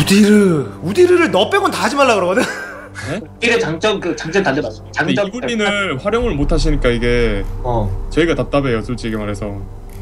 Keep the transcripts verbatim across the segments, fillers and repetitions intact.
우디르 우디르를 너 빼곤 다 하지 말라 그러거든. 네? 이게 장점 그 장점 단점 맞어. 장점 이블린을 활용을 못 하시니까 이게 어 저희가 답답해요 솔직히 말해서.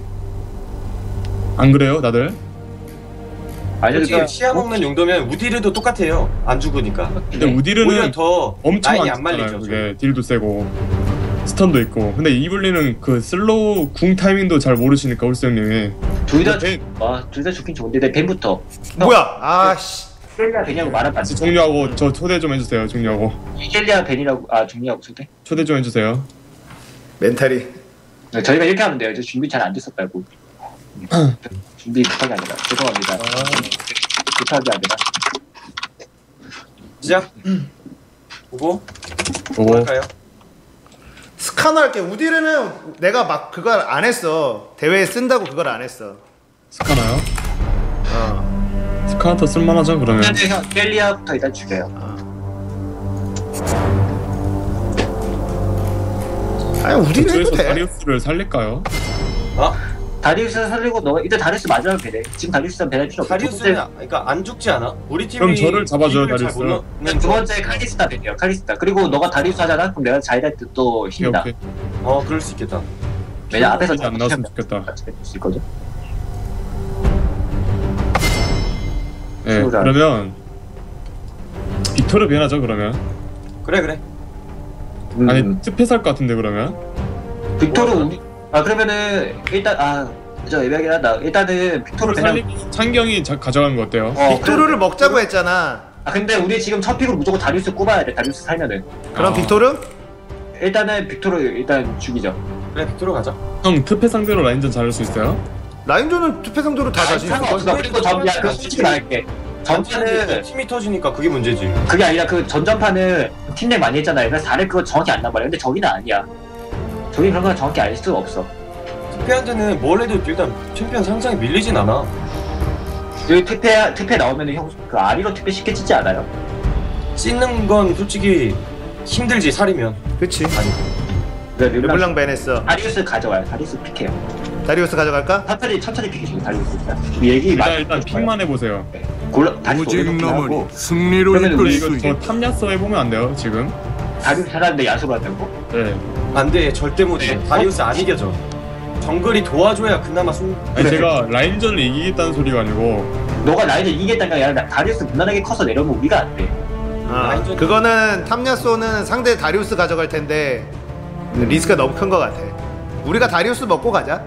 안 그래요 다들? 아니 솔직히 그러니까 시야 먹는 용도면 우디르도 똑같아요. 안 죽으니까. 근데 우디르는 오히려 더 엄청 라인이 안 안 말리죠. 말리죠. 그게 딜도 세고 스턴도 있고. 근데 이블린은 그 슬로우 궁 타이밍도 잘 모르시니까 홀스 형님이. 둘다 벤. 아, 둘 다 좋긴 좋은데 내 벤부터. 뭐야? 아씨. 켈리아 벤이라고 말하면 안 돼. 종료하고 저 초대 좀 해주세요. 종료하고. 켈리아 벤이라고 아 종료하고 초대. 초대 좀 해주세요. 멘탈이. 네, 저희가 이렇게 하면 돼요. 저 준비 잘 안 됐었다고. 준비 급하게 아니라 죄송합니다. 급하게 아니라. 시작. 보고 보고. 뭐 할까요? 스카너 할게. 우디르는 내가 막 그걸 안 했어. 대회에 쓴다고 그걸 안 했어. 스카나요? 어. 스카나 쓸만하죠 그러면. 근데 형 켈리아부터 일단 죽여요. 아니 우디르 해도 저에서 돼. 다리우스를 살릴까요? 어? 다리우스 살리고 너가 일단 다리우스 마지막에 배래. 지금 다리우스는 배달 필요 없어. 다리우스는 그러니까 안 죽지 않아? 우리 팀이 그럼 저를 잡아줘요, 딜을 잘 다리우스. 못 넣는 두 거. 번째 칼리스타 벤이요. 칼리스타. 그리고 너가 다리우스 하잖아. 그럼 내가 자이다트 또 오케이 힘다. 오케이. 어 그럴 수 있겠다. 왜냐 앞에서 안 나왔으면 좋겠다. 같이 수 있거든. 네 수호자. 그러면 빅토르 변하죠 그러면. 그래 그래. 음. 아니 특패 살 것 같은데 그러면. 빅토르 우리 아 그러면은 일단 아저 애매하긴 하다. 일단은 빅토르 그냥 살리고 창경이 자, 가져가는 거 어때요? 어 빅토르를 그래. 먹자고 했잖아. 아 근데 우리 지금 첫 픽으로 무조건 다리우스 꼽아야 돼. 다리우스 살면은 그럼 어. 빅토르? 일단은 빅토르 일단 죽이죠. 그래 빅토르 가자. 형 특패 상대로 라인전 잘할 수 있어요? 라인전은 투패 상대로 다 자신 있어. 상관없어. 그리고 전야그 솔직히 말할게. 전판은 팀이 터지니까 그게 문제지. 그게 아니라 그 전전판은 팀내 많이 했잖아요. 그래서 잘해 그거 정확히 안단 말이야. 근데 저기는 아니야. 저기 그런 거 정확히 알 수가 없어. 투페한테는 뭘 해도 일단 챔피언 상상이 밀리진 않아. 여기 투패 투패 나오면은 형 그 아리로 투패 쉽게 찍지 않아요? 씻는 건 솔직히 힘들지 살이면. 그치. 아니 네, 르블랑 베네스. 다리우스 가져와요. 다리우스 픽해요. 다리우스 가져갈까? 천천히 천천히 픽해주세요. 다리우스 일단. 얘기 일단 많이 일단 픽만 해보세요. 골라 다리우스 오직 오른쪽 너머니 하고 승리로 그러면 이끌 우리 수 이거 있게 저 탐야스 해보면 안 돼요 지금? 다리우스 잘하는데 야수로 한다고? 네. 안돼 절대 못 이겨. 네. 다리우스 안 이겨져. 정글이 도와줘야 그나마 승. 아니 그래. 제가 라인전을 이기겠다는 소리가 아니고 너가 나이를 이기겠다는 게 아니라 다리우스 무난하게 커서 내려오면 우리가 안 돼. 아, 라인전- 그거는 탐야소는 상대 다리우스 가져갈 텐데 리스크가 너무 큰 것 같아. 우리가 다리우스 먹고 가자.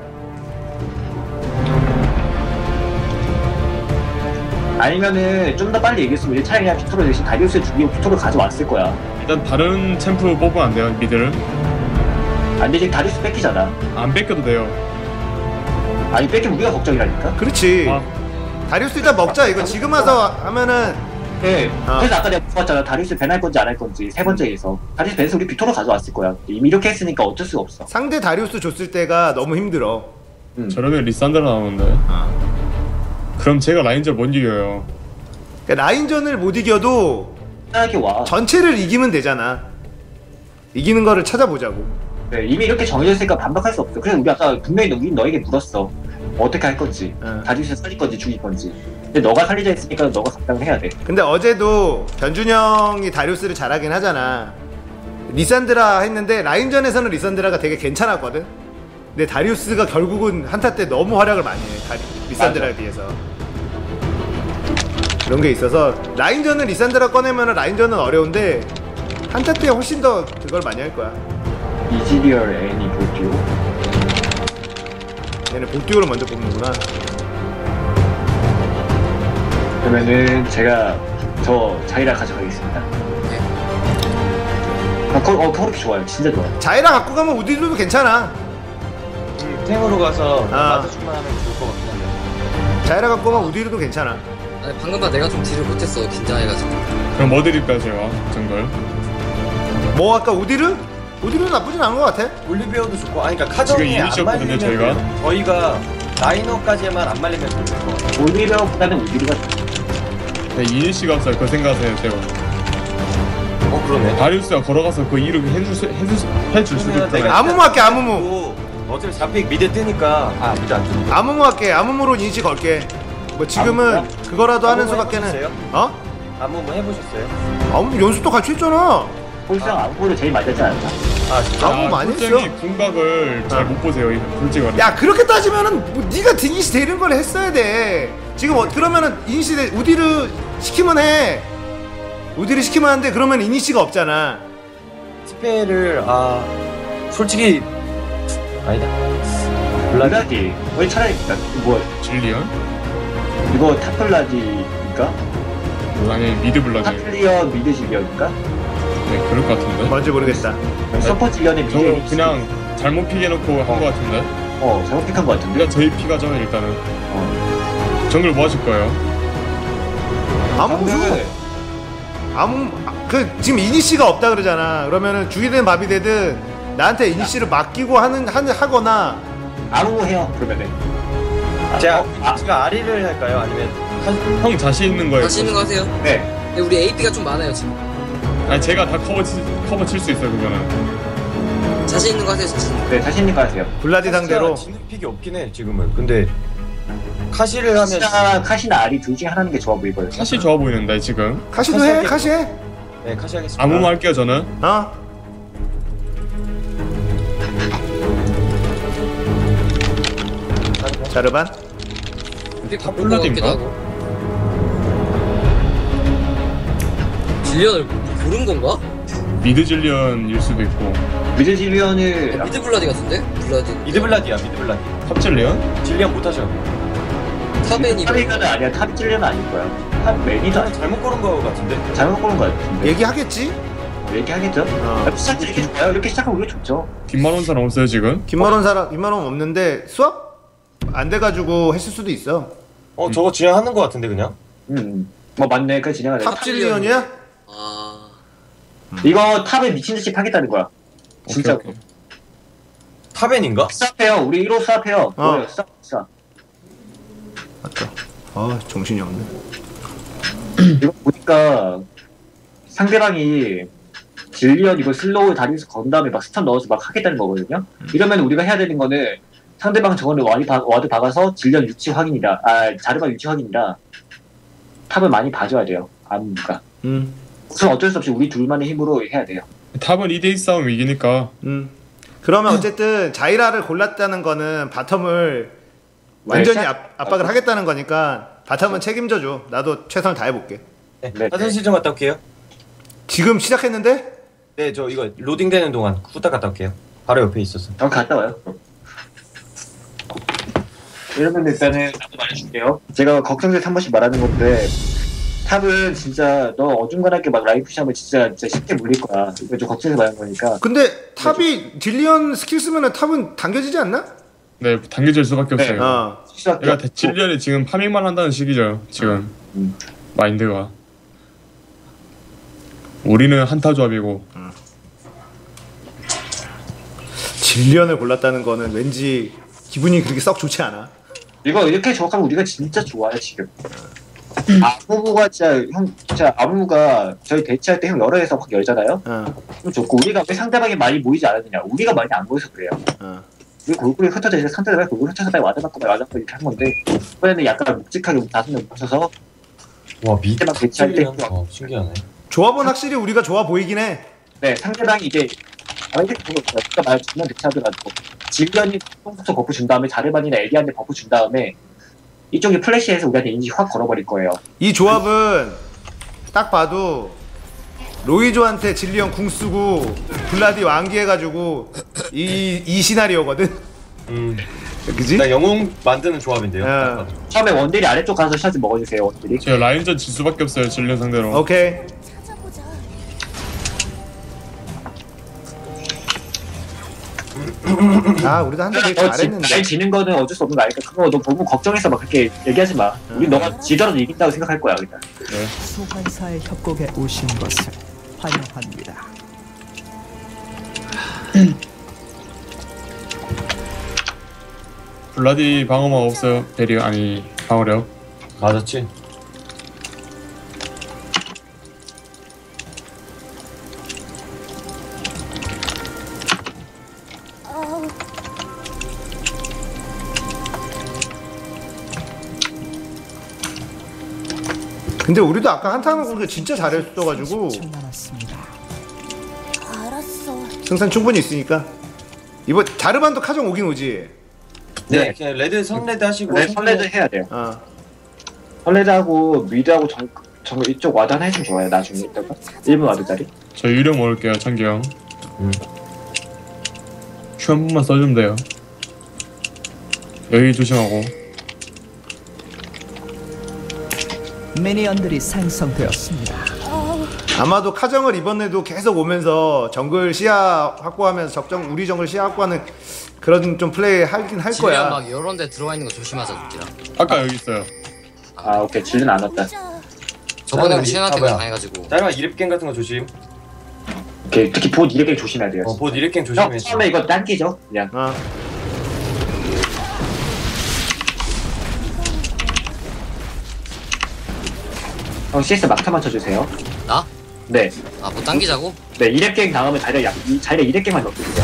아니면은 좀 더 빨리 얘기했으면 우리 차라리 그냥 빅토르 대신 다리우스 죽이고 빅토르 가져왔을 거야. 일단 다른 챔프 뽑으면 안 돼요 미드를? 안 되지 다리우스 뺏기잖아. 안 뺏겨도 돼요. 아니 뺏기면 우리가 걱정이라니까. 그렇지. 아. 다리우스 일단 먹자. 이거 지금 와서 하면은 네. 아. 그래서 아까 내가 물어봤잖아. 다리우스 밴할 건지 안 할 건지 세 번째에서. 다리우스 밴해서 우리 빅토르 가져왔을 거야. 이미 이렇게 했으니까 어쩔 수가 없어. 상대 다리우스 줬을 때가 너무 힘들어. 음. 저러면 리산드라 나오는데. 그럼 제가 라인전 못 이겨요. 그러니까 라인전을 못 이겨도 편하게 와. 전체를 이기면 되잖아. 이기는 거를 찾아보자고. 네, 이미 이렇게 정해져 있으니까 반박할 수 없어. 그래서 우리 아까 분명히 너, 우리 너에게 물었어. 어떻게 할 건지. 응. 다리우스 살릴 건지 죽일 건지. 근데 너가 살리자 했으니까 너가 감당을 해야 돼. 근데 어제도 견준 형이 다리우스를 잘하긴 하잖아. 리산드라 했는데 라인전에서는 리산드라가 되게 괜찮았거든. 근데 다리우스가 결국은 한타 때 너무 활약을 많이 해. 다리, 리산드라에 맞아. 비해서. 그런 게 있어서 라인전은 리산드라 꺼내면 라인전은 어려운데 한타 때 훨씬 더 그걸 많이 할 거야. 이지리얼 애니 볼듀오. 얘는 복듀오를 먼저 뽑는구나. 그러면은 제가 저 자이라 가져가겠습니다. 아, 거, 어, 코르키 좋아요. 진짜 좋아요. 자이라 갖고 가면 우디르도 괜찮아. 음, 탱으로 가서 아. 맞아주만 하면 좋을 것 같긴 한데. 자이라 갖고 가면 우디르도 괜찮아. 아니 방금 봐 내가 좀 딜을 못했어 긴장해가지고. 그럼 뭐 드릴까요 제가 정글? 뭐 아까 우디르? 우디르도 나쁘진 않은 것 같아. 올리비아도 좋고 아니 그러니까 카정이 지금 안 이니시였거든요, 말리면 저희가. 돼요. 저희가 라이너까지만 안 말리면 좋을 것 같아요. 올리베어보다는 우디르가 네, 이니시가 없어요. 그 생각하세요 제가. 어 그러네. 다리우스가 걸어가서 그 일을 해줄 수 해줄 수 해줄 수도 그러면 있잖아요. 내가 아무무 할게, 아무무. 또 어차피 잡픽 미드 뜨니까 아 미드 안 뜨니까 아무무 할게. 아무무로 인시 걸게. 뭐 지금은 아무- 그거라도 하는 아무 수밖에는. 해보셨어요? 어? 안무 뭐 해보셨어요? 아무 연습도 같이 했잖아. 홀상 안무를 제일 많이 했지 않았나? 아 진짜? 아무 많이 솔직히 했어. 궁각을 잘 어. 못 보세요. 이거 솔직히 말해. 야 그렇게 따지면은 뭐 네가 이니시 되는 걸 했어야 돼. 지금 어, 그러면은 이니시 되, 우디르 시키면 해. 우디르 시키면 하는데 그러면 이니시가 없잖아. 스페를 아 솔직히 아니다. 블라디 블라디. 왜 차라리 뭐 질리언? 이거 타플라디니까? 아니 미드 블라디. 타플리언 미드 질리언인가? 네 그럴 것 같은데. 뭔지 모르겠다. 서퍼 질리언의 미드. 저거 그냥 잘못 픽해놓고 한 것 같은데. 어 잘못 픽한 것 같은데. 일단 저희 픽하죠 일단은. 어. 정글 뭐 하실 거예요? 아무 상대는 아무 아, 그 지금 이니시가 없다 그러잖아. 그러면은 죽이든 밥이 되든 나한테 이니시를 맡기고 하는 하는 하거나. 아무 해요 그러면은. 제가 아, 제가 아리를 할까요? 아니면 형 자신 있는 거예요? 다시 있는 거 하세요. 네. 근데 우리 에이피가 좀 많아요 지금. 아니 제가 다 커버 치, 커버 칠 수 있어요 그거는. 자신 있는 거 하세요. 자신 있는 거. 네 자신 있는 거 하세요. 블라디 상대로. 지는 픽이 없긴 해 지금은. 근데 카시를 하면 카시나 카시나 아리 둘 중에 하나는 게 좋아 보이거든요. 사실 좋아 보이는데 지금. 카시도 카시 해 하겠고. 카시 해. 네 카시 하겠습니다. 아무만 할게요 저는. 어? 자르반? 우리 다 바쁜 거 같기도 블라디인가? 하고. 질리언을 고른 건가? 미드 질리언일 수도 있고. 미드 질리언을 미드 블라디 같은데? 블라디. 미드 블라디야 미드 블라디. 탑 질리언? 질리안 못하죠. 탑엔이. 탑이가는 아니야. 탑이 질리언은 아닐 거야. 탑 맨이다. 저는 잘못 고른 거 같은데. 잘못 고른 거 같은데. 얘기하겠지? 얘기하겠죠? 어. 아, 시작 이렇게 좋아요. 이렇게 시작하면 우리가 좋죠. 뒷말 온 사람 없어요 지금? 김만원 사람 김만원 없는데 수업 안 돼가지고 했을 수도 있어. 어 저거 진행하는 거 같은데 그냥. 음. 뭐 맞네. 그 진행을 해. 탑 질리언이야? 아. 이거 탑을 미친 듯이 파겠다는 거야. 진짜. 오케이, 오케이. 타벤인가? 스탑해요. 우리 일 호 스탑해요. 어. 뭐예요? 스탑, 스탑. 맞다. 아 정신이 없네. 이거 보니까 상대방이 질리언 이거 슬로우 다리에서 건 다음에 막 스탑 넣어서 막 하겠다는 거거든요. 이러면 우리가 해야 되는 거는 상대방 저거는 와드, 박- 와드 박아서 질리언 위치 확인이라, 아, 자르바 위치 확인이라 탑을 많이 봐줘야 돼요. 안무가. 음, 우선 어쩔 수 없이 우리 둘만의 힘으로 해야 돼요. 탑은 이 대이 싸움 이기니까. 음. 그러면 어쨌든 자이라를 골랐다는 거는 바텀을 완전히 네, 압, 압박을 하겠다는 거니까 바텀은 책임져줘. 나도 최선을 다해볼게. 네. 네. 화장실 좀 갔다 올게요. 지금 시작했는데? 네 저 이거 로딩 되는 동안 후딱 갔다 올게요. 바로 옆에 있었어. 어, 갔다 와요. 이러면 일단은 나도 말해줄게요. 제가 걱정돼서 한 번씩 말하는 건데 탑은 진짜 너 어중간하게 막 라이프 샷하면 진짜, 진짜 쉽게 물릴 거야. 이거 좀 걱정해서 말하는 거니까. 근데 탑이 딜리언 스킬 쓰면은 탑은 당겨지지 않나? 네 당겨질 수밖에 네. 없어요. 어. 시작도 그러니까 질리언이 지금 파밍만 한다는 시기죠 지금. 음. 마인드가. 우리는 한타 조합이고. 딜리언을 골랐다는 거는 왠지 기분이 그렇게 썩 좋지 않아. 이거 이렇게 조합하면 우리가 진짜 좋아요 지금. 아무무가 진짜 형 진짜 아무무가 저희 대치할 때 형 여러 해서 확 열잖아요. 어. 그럼 좋고 우리가 왜 상대방이 많이 모이지 않았느냐? 우리가 많이 안 모여서 그래요. 어. 우리 골고루 흩어져 있어 상대방이 골고루 흩어져서 빨리 와드받고 빨리 와드받고 이렇게 한 건데 이번에는 약간 묵직하게 다섯 명 뭉쳐서 와 미드 상대방 대치할 때 어, 신기하네. 조합은 확실히 우리가 좋아 보이긴 해. 네, 상대방이 이제 아 이게 그거 없어요. 아까 말 주면 대체하더라도 질련이 똥속서 버프 준 다음에 자르반이나 에디한테 버프 준 다음에 이쪽이 플래시해서 우리한테 인지 확 걸어버릴 거예요. 이 조합은 딱 봐도 로이조한테 질리언 궁 쓰고 블라디 완기해가지고 이, 이 시나리오거든? 음. 그지? 나 영웅 만드는 조합인데요. 야. 딱 봐도. 처음에 원딜이 아래쪽 가서 샷을 먹어주세요. 원딜이. 제가 라인전 질 수밖에 없어요 질리언 상대로. 오케이. 아 우리도 한대 되게 너 지- 잘했는데. 날 지는 거는 어쩔 수 없는 거 아니까 그거 너 너무 걱정해서 막 그렇게 얘기하지 마. 우리 너가 지더라도 이긴다고 생각할 거야 그냥. 소환사의 협곡에 오신 것을 환영합니다. 블라디 방어막 없어요. 베리 아니 방어력. 맞았지? 근데 우리도 아까 한타는 우리가 진짜 잘했어가지고 삼십 초 남았습니다. 알았어. 승산 충분히 있으니까 이번 자르반도 카정 오긴 오지. 네, 그냥 레드 선레드 하시고. 네, 선레드 해야 돼요. 어. 선레드하고 미드하고 정, 정 이쪽 와드 하나 해주면 좋아요. 나중에 이따가 일 분 와드짜리. 저 유령 먹을게요, 창기 형. 음. 큐 한 번만 써주면 돼요. 여기 조심하고. 미니언들이 생성되었습니다. 아마도 카정을 이번에도 계속 오면서 정글 시야 확보하면서 적정 우리 정글 시야 확보하는 그런 좀 플레이 하긴 할 지뢰야 거야. 막 이런 데 들어와 있는 거 조심하자 눕지라. 아까 여기 있어요. 아 오케이 질은 안 왔다. 저번에 우리 아, 시현한테 뭐야. 그냥 당해가지고. 다른 이랩갱 같은 거 조심. 오케이 특히 봇 이렇게 조심해야 돼요. 어, 봇 이랩갱 형 조심해. 처음에 이거 당기죠 그냥. 어. 형 씨에스 막타만 쳐주세요. 나? 네. 아, 뭐 당기자고? 네 이랩갱 다음에 자리에 약- 이- 자리에 이랩갱만 넣어주세요.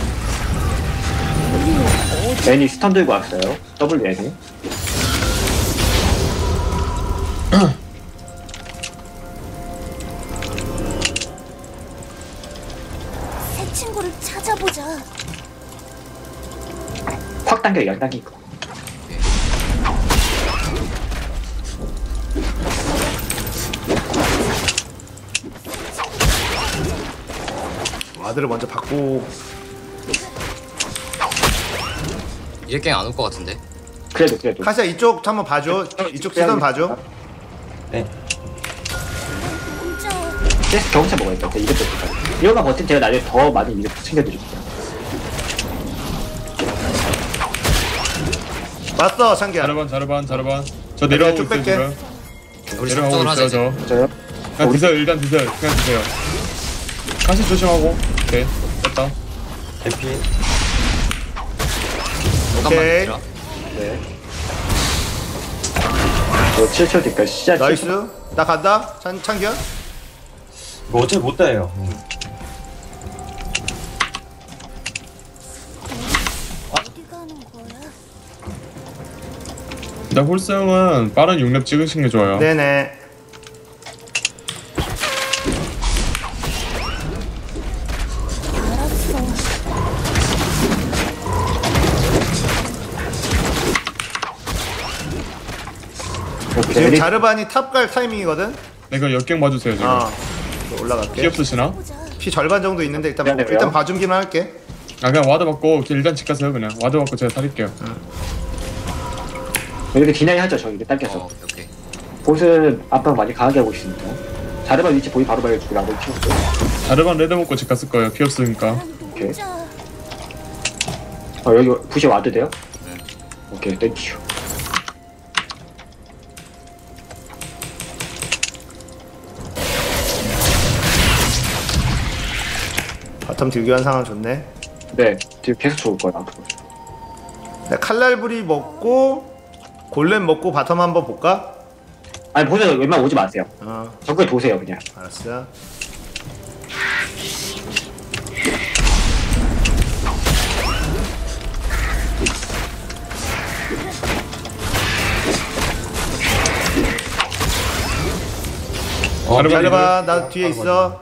애니 스턴 들고 왔어요. W 애니. 새 친구를 찾아보자. 확 당겨 양 당기고. 와드를 먼저 받고 이렇게 안 올 것 같은데. 그래도 그래도. 카시야 이쪽 한번 봐줘. 이쪽 시선 봐줘. 네. 혼자 씨에스 경차 먹어야겠다. 이랩 때까지. 이거만 버티면 제가 나중에 더 많이 이랩 챙겨드릴게요. 왔어 창기야. 자르반, 자르반, 자르반. 저 내려가고 쭉 있어요, 뺄게. 지금. 우리 내려가고 작전을 하자 있어요, 이제. 저. 저요? 그냥 드세요, 일단 드세요. 그냥 드세요. 가시 조심하고. 오케이, 됐다. 에피. 잠깐만 오케이. 기다려. 네. 저 칠 초 뒤까지 시작. 나이스. 나 간다. 찬 창기야. 뭐 어차피 못 따요. 어디 가는 거야? 일단 홀스 형은 빠른 육 렙 찍으시는 게 좋아요. 네네. 알았어. 오케이. 지금 애니 자르반이 탑 갈 타이밍이거든. 내가 역경 봐주세요, 지금. 어. 또 피 올라갈게. 없으시나? 보자. 피 절반 정도 있는데 일단 미안해요. 일단 봐주기만 할게. 아, 그냥 와드 받고 일단 집 가세요, 그냥. 와드 받고 제가 살릴게요. 이렇게 디나이 하죠. 저 이렇게 당겨서. 어, 오케이, 오케이. 보스는 압박 많이 강하게 하고 있습니다. 자르반 위치 보이 바로 말해주고 나도 키웠고. 자르반 레드 먹고 집 갔을 거예요, 피 없으니까. 난 오케이. 혼자. 어 여기 부시 와도 돼요? 네. 오케이 땡큐. 바텀 딜교환 상황 좋네. 네 지금 계속 좋을 거예요 앞으로. 나 칼날부리 먹고 골렘 먹고 바텀 한번 볼까? 아니 보세요 웬만 오지 마세요. 어, 정글 도세요 그냥. 알았어. 어, 자르반 기다려봐. 나 뒤에 있어.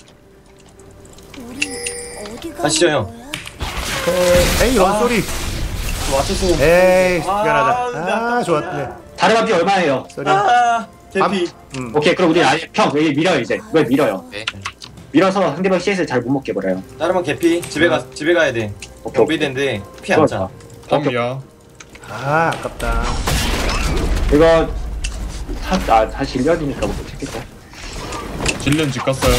우리 어디 가는 가시죠, 형. 거야? 에이 이런 아. 소리. 맞췄으면. 에이 아, 미안하다. 아 나 좋았네. 자르반 피 얼마예요? 소리. 아, 개피. 음. 오케이 그럼 우리 아예 형 여기 밀어요 이제. 이걸 밀어요. 오케이. 밀어서 상대방 씨에스 잘 못 먹게 버려요. 다른 건 개피. 집에 가 집에 가야 돼. 오케이. 경비대인데 피 안 차. 다음이야. 아 아깝다. 이거 다다 질련이니까 못 찾겠다. 질련 집 갔어요.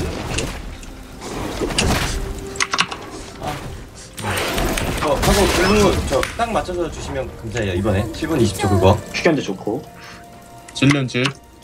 저 하고 블루 저 딱 맞춰서 주시면 감사해요. 이번에 칠 분 이십 초 그거. 퀴견도 좋고. 질련 집.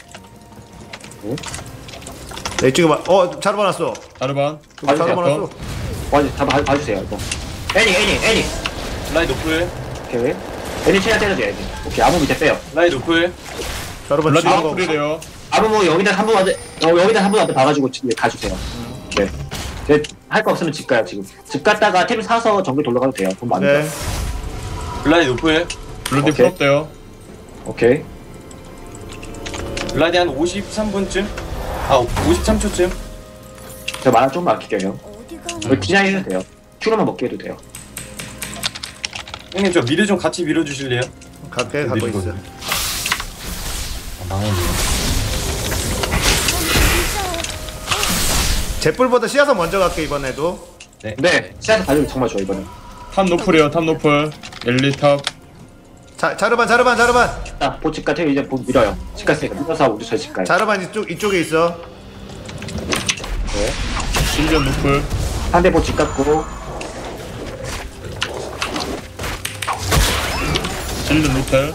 내 이쪽에 봐. 어 자르반 왔어. 자르반. 아, 자르반 바텀. 왔어. 와다 봐, 봐주세요 이거. 애니 애니 애니. 라이 노플. 오케이. 애니 최대한 때려줘야지. 오케이 아무 밑에 빼요. 라이 노플. 자르반 블라디 지는 거. 풀이래요. 아무 뭐 여기다 한 번 와도 어, 여기다 한 번 와도 봐가지고 집 가주세요. 네. 네. 할 거 없으면 집 가요 지금. 집 갔다가 템 사서 정글 돌아가도 돼요. 돈 많이. 네. 네. 블라디 노플. 블라디 오케이. 풀 없대요. 오케이. 블라디 한 오십삼 분쯤? 아 오십삼 초쯤? 저 만화 좀 아낄게요. 어디 가는 이거 디나이 해도 돼요. 큐로만 먹게 해도 돼요. 형님 저 미드 좀 같이 밀어주실래요? 갈게 가고 있어. 아, 망했네. 잿불보다 씨앗선 먼저 갈게 이번에도. 네, 시야에서 가지고 정말 좋아 이번에. 탑 노플이요 탑 노플. 엘리 탑. 자 자르반 자르반 자르반. 자, 보 집가 태우 이제 보 밀어요. 집 갔으니까 밀어서 우리 저 집가요. 자르반 이쪽 이쪽에 있어. 네. 실리언 노플. 상대 보 집 갔고. 실리언 노텔.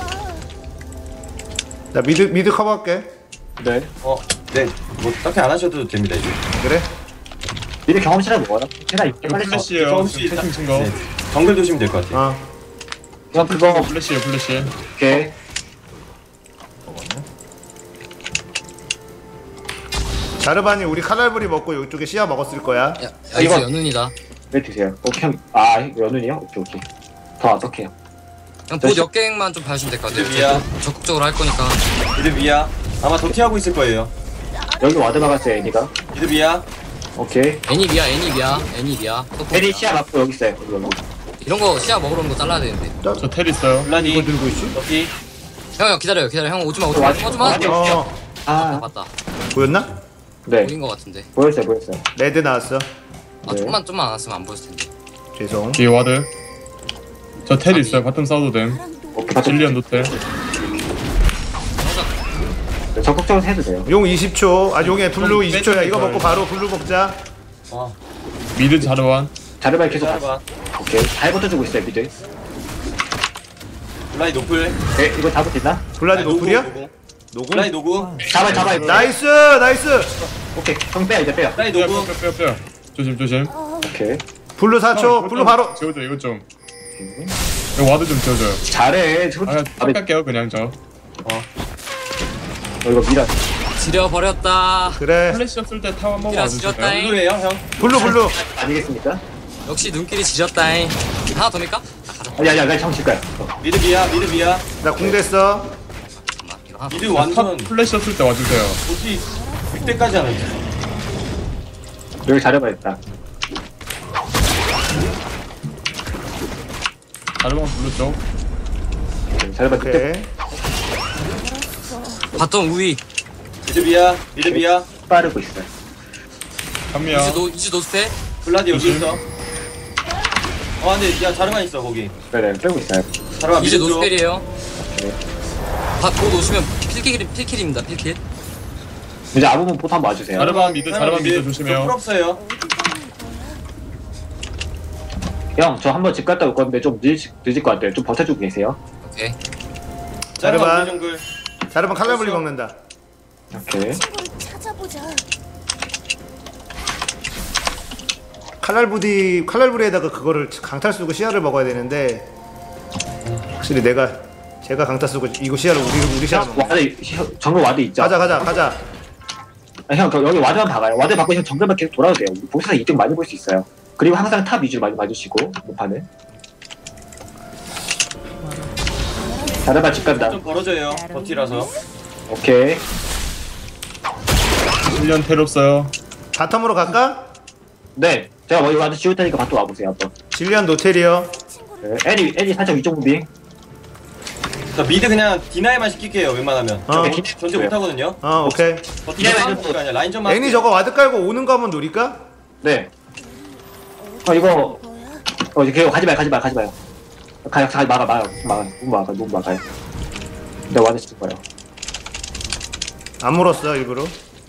나 미드 미드 커버할게. 네. 어, 네, 뭐 딱히 안 하셔도 됩니다 이제. 그래? 미리 경험치를 먹어요. 제가 이렇게 이거 빨리 써. 플래시에요. 혹시 채팅 친 거. 네, 정글 도시면 될 것 같아요. 어. 그럼 그거 플래시에요 플래시. 이렇게 자르반이 우리 칼날부리 먹고 이쪽에 씨앗 먹었을 거야. 야, 야 아, 이거 이거- 연운이다. 왜 드세요? 오케이 형. 아 연운이요? 오케이 오케이. 더 어떡해요? 그냥 보 역갱만 좀 봐주시면 될 것 같아요. 미야. 저- 적극적으로 할 거니까. 미드 미야. 아마 도티하고 있을 거예요. 여기 와드 막았어요 애니가. 미드 미야. 오케이. 애니비야 애니비야 애니비야. 애니 시야 맞고 여기 있어요. 여기 여기. 이런 거 시야 먹으러 오는 거 잘라야 되는데. 저 텔 있어요. 블라디. 이거 들고 있어? 도티. 형, 형 기다려요 기다려. 형 오지마 오지마 와드- 오지마. 와드- 어. 아 맞다. 보였나? 네. 보인 거 같은데. 보였어요 보였어요. 레드 나왔어. 아 네. 좀만 좀만 안 왔으면 안 보였을 텐데. 죄송. 뒤에 와드. 저 텔 있어요. 바텀 싸워도 됨. 오케이 맞죠? 실리언 노텔. 네, 적극적으로 해도 돼요. 용 이십 초. 아 용에 블루 좀 이십 초야. 이거 뺐어요. 먹고 바로 블루 먹자. 어, 미드 자르완. 자르발 계속 기다려봐. 갔어. 오케이. 잘 버텨주고 있어요 미드. 블라디 노플. 네 이거 다 버틴다. 블라디 아니, 노구, 노플이야? 노구. 노구? 블라디 노구. 잡아요 잡아요. 나이스 나이스. 오케이. 형 빼요 이제 빼요. 블라디 빼요 노구. 빼요 빼요 빼요. 조심 조심. 오케이. 블루 사 초. 형, 블루 바로. 지워줘 이거 좀. 이거 와드 좀 지워줘요. 잘해. 저, 아 아, 깎을게요 그냥 저. 어, 이거 밀어. 지려 버렸다. 그래. 플래시 없을 때 탑 한번 미라 와주실까요? 지렸다잉. 블루예요 형. 블루 블루. 아니겠습니까? 역시 눈길이 지렸다잉. 하나 더 밀까? 아, 야야 나 형 질까요? 어. 미드 미야. 미드 미야. 나 궁 됐어. 잠깐만 이거 하나. 미드 탑 완전 플래시 없을 때 와주세요. 도티 백 대까지 하는. 여기 잘해봐야겠다. 자르완 불렀죠. 잘해봐. 오케이. 그때 바텀 우위. 미드 미야. 미드 미야. 빠르고 있어요. 감미야. 이즈 노 이즈 노스테. 블라디 여기 조심. 있어. 어 근데 야 자르만 있어 거기. 네네 빼고 있어요. 자르만 이즈 미드 쪽. 노스펠이에요. 네. 밭곧 오시면 필킬 필킬입니다 필킬. 이제 아무분 포트 한번 와주세요. 자르반 미드 자르반 미드 풀 조심해요. 없어요. 형 저 한번 집 갔다 올 건데 좀 늦, 늦을 것 같아요. 좀 버텨주고 계세요. 오케이. 자르만 자르반. 우리 정글. 자르반 칼날부리 먹는다. 오케이. 친구를 찾아보자. 칼날부디 칼날부리에다가 그거를 강탈 쓰고 씨앗을 먹어야 되는데 확실히 내가 제가 강탈 쓰고 이거 씨앗을 우리 우리 씨앗 형 먹어. 와드 형, 정글 와드 있죠? 가자 가자 가자. 아, 형 저 여기 와드만 박아요. 와드 박고 형 정글만 계속 돌아도 돼요. 우리 보스에서 이득 많이 볼 수 있어요. 그리고 항상 탑 위주로 많이 봐주시고 목판을. 자르반 집 간다. 좀 벌어져요. 버티라서. 오케이. 실리언 텔 없어요. 바텀으로 갈까? 네. 제가 여기 와드 지울 테니까 바로 와보세요 한번. 질리안 노텔이요. 친구를 네. 애니 애니 살짝 위쪽 무빙. 자 미드 그냥 디나이만 시킬게요 웬만하면. 어. 오케이. 전체 못하거든요. 어 오케이. 버티면 디나이 하는 거니까 아니야 라인전만. 애니 저거 와드 깔고 오는 거 한번 노릴까? 네. 어 이거 거야? 어 이거 가지 마요 가지 마요 가지 마요. 가요 가 막아 막아 막아 못 막아 못 막아요. 내가 와드 시킬 거예요. 안 물었어 일부러.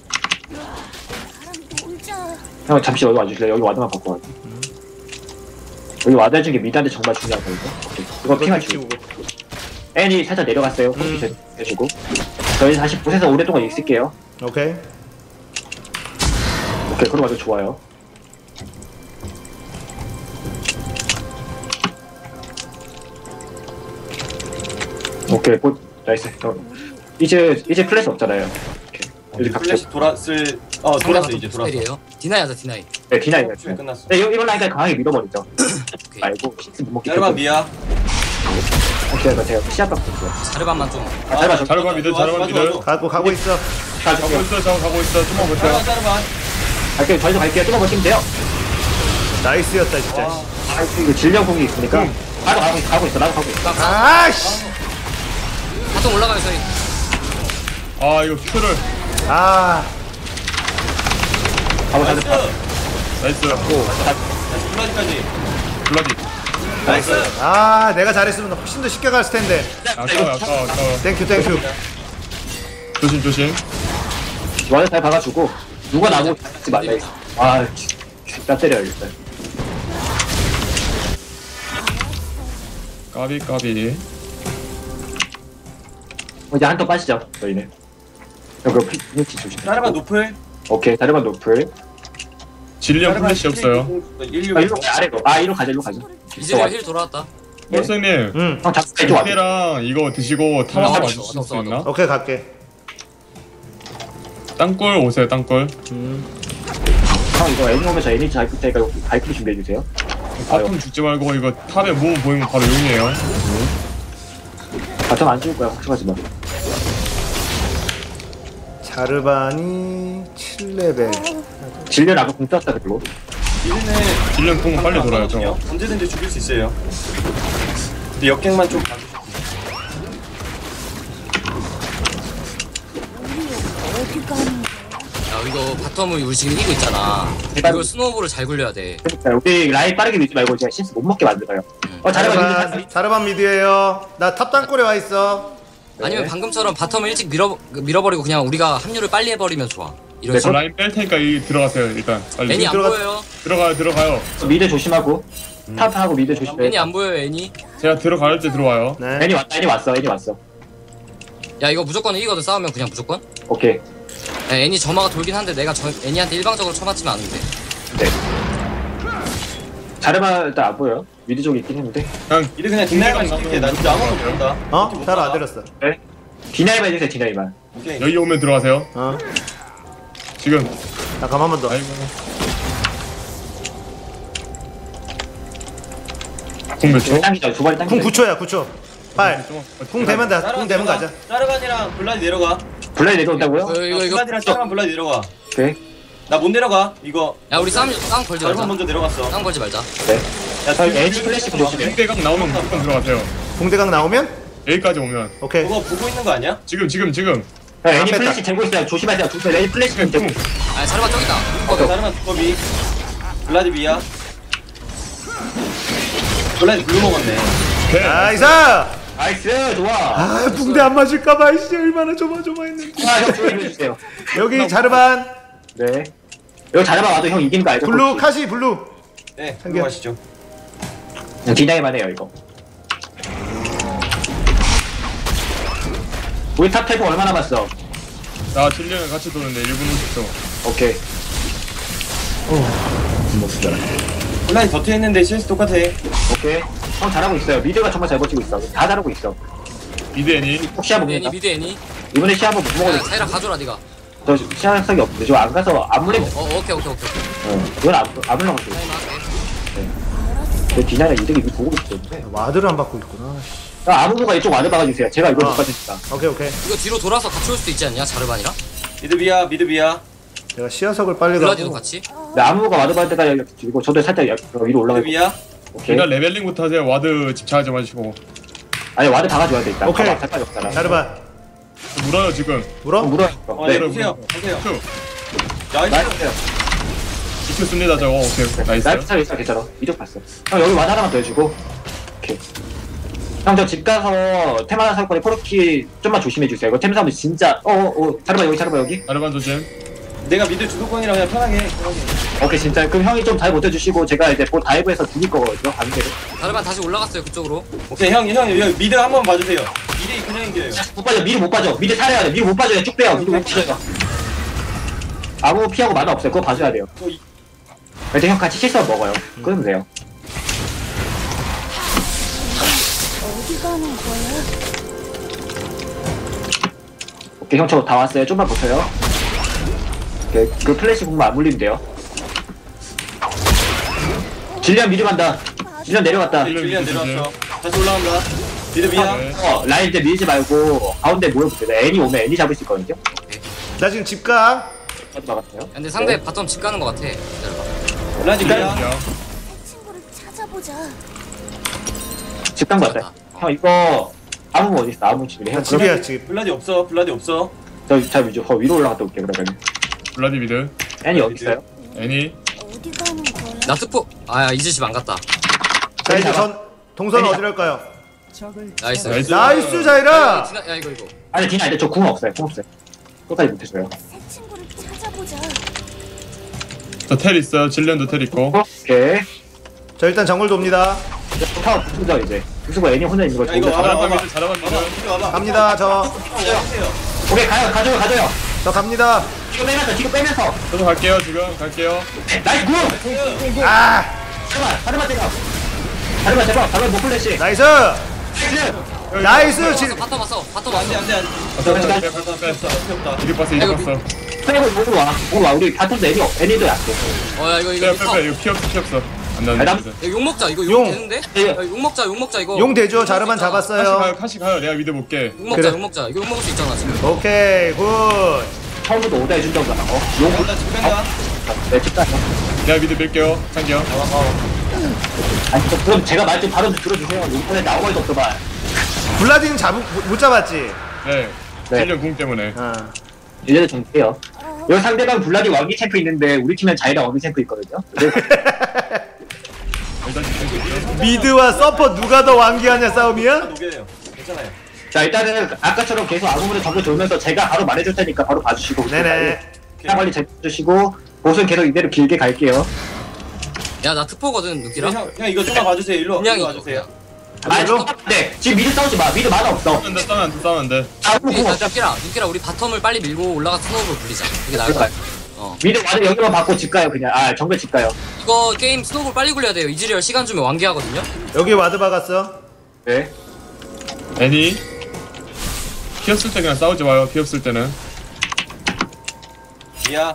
바람 놀자. 형 잠시 여기 와주실래요? 여기 와드만 바꿔 와요. 여기 와드 해준 게 미드한테 정말 중요하거든요. 오케이. 이거 핑할 줄. 치우고. 애니 살짝 내려갔어요. 음. 커피 해주고. 저희 다시 보스에서 오랫동안 있을게요. 오케이. 오케이 그럼 아주 좋아요. 오케이 보 나이스. 어, 이제 이제 플래시 없잖아요. 오케이. 이제 갑자기 플래시 돌았을. 어 돌았어 이제 돌았어. 노스펠이에요. 디나이 하자 디나이. 네 디나이가 수비 끝났어. 네 이번 라인까지 강하게 밀어버리죠. 오케이. 말고 식스 못 먹기 자르만 때문에. 미야. 기다려봐, 제가 시합박 볼게요. 자르반만 좀. 아, 잘 맞아. 자르반 미드, 자르반 미드. 가고 가고 있어. 가죠. 가고 있어, 저 가고 있어. 좀만 버텨. 자르반 자르반. 갈게요, 저희도 갈게요. 조금만 버티면 돼요. 나이스였다 진짜. 아, 이거 질량공이 있으니까. 나도 가고 있어, 가고 있어, 나도 가고 있어. 아씨. 바통 올라가요 저희. 아, 이거 큐를. 아. 가고 나이스. 가고. 나이스. 다시 블라디까지. 블라디. 나이스. 아 내가 잘했으면 훨씬 더 쉽게 갔을 텐데. 아까워, 아까워, 아까워. 땡큐 땡큐. 조심, 조심. 완전 잘 박아주고 누가 나보고 하지 말라 했어. 아, 진짜 때려요 일단. 까비, 까비. 어, 이제 한턴 빠지죠 저희는. 여기 피니치 조심. 자르반 노플. 오케이, 다르반 노플. 질리언 플래시 없어요. 일류. 아, 이로 아래로. 아, 이로 가자, 이로 가자. 이즈리얼 힐 돌아왔다. 홀생님, 응. 형 잡고 이쪽 와. 이랑 이거 드시고 타마 어, 맞으실 얻었어, 수 있나? 오케이 갈게. 땅굴 오세요, 땅굴. 형 이거 애니 오면서 애니 잘 끌 테니까 발키리 준비해 주세요. 바텀 죽지 말고 이거 탑에 뭐 보이면 바로 용이에요. 바텀 안 죽을 거야, 걱정하지 마. 자르반이 칠 레벨. 질련 아까 공 쐈다 그리고. 이르는 질리언 콩은 빨리 돌아요, 저거. 언제든지 죽일 수 있어요. 근데 역갱만 좀 봐주세요. 어디 가는 거야? 야 이거 바텀을 우리 지금 이기고 있잖아. 제발. 이거 스노우볼을 잘 굴려야 돼. 그러니까 우리 라인 빠르게 밀지 말고 제가 실수 못 먹게 만들어요. 어, 잘해봐. 자르반 자르반 미드예요. 나 탑 땅굴에 와 있어. 아니면 방금처럼 바텀을 일찍 밀어 밀어버리고 그냥 우리가 합류를 빨리 해버리면 좋아. 이런 네, 저 식으로. 라인 뺄 테니까 이 들어가세요, 일단. 빨리. 애니 안 들어가- 보여요. 들어가요, 들어가요. 미드 조심하고 탑하고 미드 조심해. 애니 안 보여요 애니. 제가 들어갈 때 들어와요. 네. 애니 왔다, 애니 왔어, 애니 왔어. 야 이거 무조건 이기거든 싸우면 그냥 무조건. 오케이. 야, 애니 점화가 돌긴 한데 내가 저, 애니한테 일방적으로 쳐맞지면 안 돼. 네. 잘해봐. 일단 안 보여. 미드 쪽에 있긴 했는데. 그냥 이래 그냥 뒷날만 시킬게. 나 진짜 아무것도 모른다. 어? 잘 안 들었어. 네. 디나이만 해주세요, 디나이만. 오케이. 여기 오면 들어가세요. 어. 지금. 잠깐 한 번 더. 아이고. 궁 몇 초? 당기자, 두 발이 궁 당기자. 구 초야 구 초. 팔. 궁 되면 돼. 궁 되면 가자. 자르반이랑 블라디 내려가. 블라이 내려온다고요? 이거 이거 이거. 블라디랑 자르반 블라디 내려가. 오케이. 나 못 내려가. 이거 야 우리 싸움 싸움 걸지 말자. 자르반 먼저 내려갔어. 싸움 걸지 말자. 네. 야, 저희 뒤- 애니 플래시 조심해. 땡대각 나오면 무조건 들어가세요. 궁대각 나오면? 여기까지 오면. 오케이. 그거 보고 있는 거 아니야? 지금, 지금, 지금. 형, 애니 앞에 플래시 재고 있어요. 조심하세요. 조심해. 애니 플래시 좀 궁. 재고. 아 자르반 저기다. 어, 자르반 두꺼비. 블라디 비야. 블라디 블루 먹었네. 네. 나이스! 나이스, 좋아. 아 붕대 안 맞을까봐 이씨 얼마나 조마조마했는데. 아, 형 조용히 해주세요. 여기 자르반. 네. 이거 잘해봐 와도 형 이기는 거 알죠? 블루 카시 블루. 네, 한개. 블루 가시죠. 그냥 디나이만 해요 이거. 우리 탑 탭은 얼마 남았어? 나 질리언 같이 도는데 일 분 오십 초. 오케이. 블라디 더트 했는데 실수 똑같아. 오케이. 형 잘하고 있어요. 미드가 정말 잘 버티고 있어. 다 잘하고 있어. 미드 애니. 꼭 시합 미드 애니 봅니다. 미드 애니. 이번에 시합은 못 야 먹어도 사이라 가져라 니가. 저 시합 적이 없는데 지금 안 가서 안 물리면 어 오케이 오케이 오케이. 오케이. 어, 이건 안, 안 물러가죠. 타임 할게. 내 디나이가 이득이 이미 보고 있었는데. 와드를 안 받고 있구나. 아, 아무무가 이쪽 와드 박아주세요. 제가 이걸 아. 못 받으니까. 오케이 오케이. 이거 뒤로 돌아서 같이 올 수도 있지 않냐 자르반이랑? 미드 비야, 미드 비야. 제가 시야석을 빨리 블라디도 가고. 같이. 네, 아무무가 와드 받을 때까지 그리고 저도 살짝 약- 위로 미드 올라가고. 비야. 오케이. 일단 레벨링부터 하세요. 와드 집착하지 마시고. 아니 와드 박아줘야 돼 일단. 오케이. 봐봐, 살까지 없잖아. 자르반. 물어요, 지금. 물어? 물어요. 어, 네. 네, 보세요. 보세요. 큐. 나이스. 나이스. 이큐 씁니다, 저거. 오케이, 나이스. 나이스 차이 있어 괜찮아. 이득 봤어. 형 여기 와드 하나만 더 해주고. 오케이. 형 저 집 가서 템 하나 살 거니 포르키 좀만 조심해 주세요. 이거 템 사면 진짜 어어 자르바 여기 자르바 여기. 자르반 조심. 내가 미드 주도권이라 그냥 편하게 해. 편하게. 오케이 진짜 그럼 형이 좀 잘 못해주시고 제가 이제 보 다이브해서 죽일 거거든요. 관계를. 자르반 다시 올라갔어요 그쪽으로. 오케이, 형, 형, 여기 미드 한 번 봐주세요. 미드 그냥 이겨요. 못 빠져 미리 못 빠져 미리 살아야 돼. 미리 못 빠져요. 쭉 빼요. 미리 못 빠져요. 아무 피하고 만화 없어요. 그거 봐줘야 돼요. 또 이- 근데 형 같이 실수 먹어요. 그러면 돼요. 어디 가는 거야? 오케이 형 저 다 왔어요. 좀만 버텨요. 오케이 그 플래시 공만 안 물리면 돼요. 질리안 미리 간다. 질리안 내려갔다. 질리안 줄리안 미드 조심. 내려왔어. 다시 올라간다. 미드 미야. 네. 어, 라인 이제 밀지 말고 가운데 모여보세요. 애니 오면 애니 잡을 수 있거든요. 나 지금 집 가. 저도 막았어요. 야, 근데 상대 바텀 집 가는 거 같아. 기다려봐. 블라디 미야. 야, 새 친구를 찾아보자. 집간 거 같아. 형 이거 아무 어디 있어? 아무 집이래. 형 그럼 집이야 집. 블라디 없어. 블라디 없어. 저, 저 위로, 저 위로 올라갔다 올게요. 그러면 블라디 미드. 애니 여기 있어요. 애니. 어디 가는 거야? 나 특포. 아, 이제 집 안 갔다. 자 이제 전 동선 애니 어디로 할까요? 적을 나이스. 나이스. 나이스 야, 자이라. 이거 디나- 야, 이거, 이거. 아니 디나 이제 저궁 없어요. 궁 없어요. 끝까지 못했어요. 새 친구를 찾아보자. 저 텔 있어요. 질련도 텔 있고. 오케이. 저 일단 정글 돕니다. 타워 부수죠 이제. 부수고 애니 혼자 있는 거 야, 이거 좋은데. 와봐, 자라반 와봐. 미드, 자라반 미드. 와봐, 이리 와봐. 갑니다 저. 와주세요. 오케이 가요. 가져요. 가져요. 저 갑니다. 뒤로 빼면서 뒤로 빼면서. 저도 갈게요. 지금 갈게요. 나이스 궁. 아 잠깐만. 다르마 때려. 다르마 제발. 다르마 못 플래시. 나이스. 나이스. 나이스. 지, 바텀 왔어. 바텀 안돼 왔어. 안돼 안돼. 빼, 빼, 빼, 빼, 빼. 없다 없다. 이리 봤어, 이리 이거 봤어. 빼고 목으로 와. 목으로 와. 우리 바텀도 애니 없- 애니도 약해. 어, 야, 이거, 이거. 빼, 이거 빼, 빼. 이거 피 없어, 피 없어. 안 아, 나는데. 남- 미드. 야, 욕 먹자. 이거 욕 용. 되는데? 예. 야, 욕 먹자. 욕 먹자. 이거. 용 되죠. 자르만 있잖아. 카시 잡았어요. 가요, 카시 가요. 내가 미드 볼게. 욕 먹자. 그래. 욕 먹자. 이거 욕 먹을 수 있잖아 지금. 오케이 굿. 처음부터 오다 해준 적은 어? 용. 나 지금 간다. 네, 집단. 내가 미드 밀게요. 창기형. 아니, 저, 그럼 제가 말 좀 바로 좀 들어주세요. 인터넷 나온 거도 없더만. 블라디는 잡, 못, 못 잡았지? 네. 네. 질련 궁 때문에. 어. 이제는 좀 돼요. 여기 상대방 블라디 왕기 챔프 있는데 우리 팀엔 자이라 왕기 챔프 있거든요. 근데 일단 지금 미드와 서퍼 누가 더 완기하냐 싸움이야? 녹여요. 괜찮아요. 자 일단은 아까처럼 계속 아무무를 정글 돌면서 제가 바로 말해줄 테니까 바로 봐주시고 네네. 상 관리 잘 해주시고 보스는 계속 이대로 길게 갈게요. 야, 나 특포거든, 누기랑. 형, 형 이거 좀만 봐주세요. 일로 그냥 일로 이거. 와주세요. 아 물론? 네 지금 미드 싸우지 마. 미드 만화 없어. 싸우면 돼, 싸우면 안 돼, 싸우면 안 돼. 아무 공 야, 없어. 누기랑, 누기랑 우리 바텀을 빨리 밀고 올라가서 스노우볼 불리자. 그게 나을 것 같아. 어. 미드 와서 여기만 받고 집 가요 그냥. 아 정글 집 가요. 이거 게임 스노우볼 빨리 굴려야 돼요. 이즈리얼 시간 주면 완기하거든요. 여기 와드 박았어. 네. 애니. 피 없을 때 그냥 싸우지 마요. 피 없을 때는. 미야.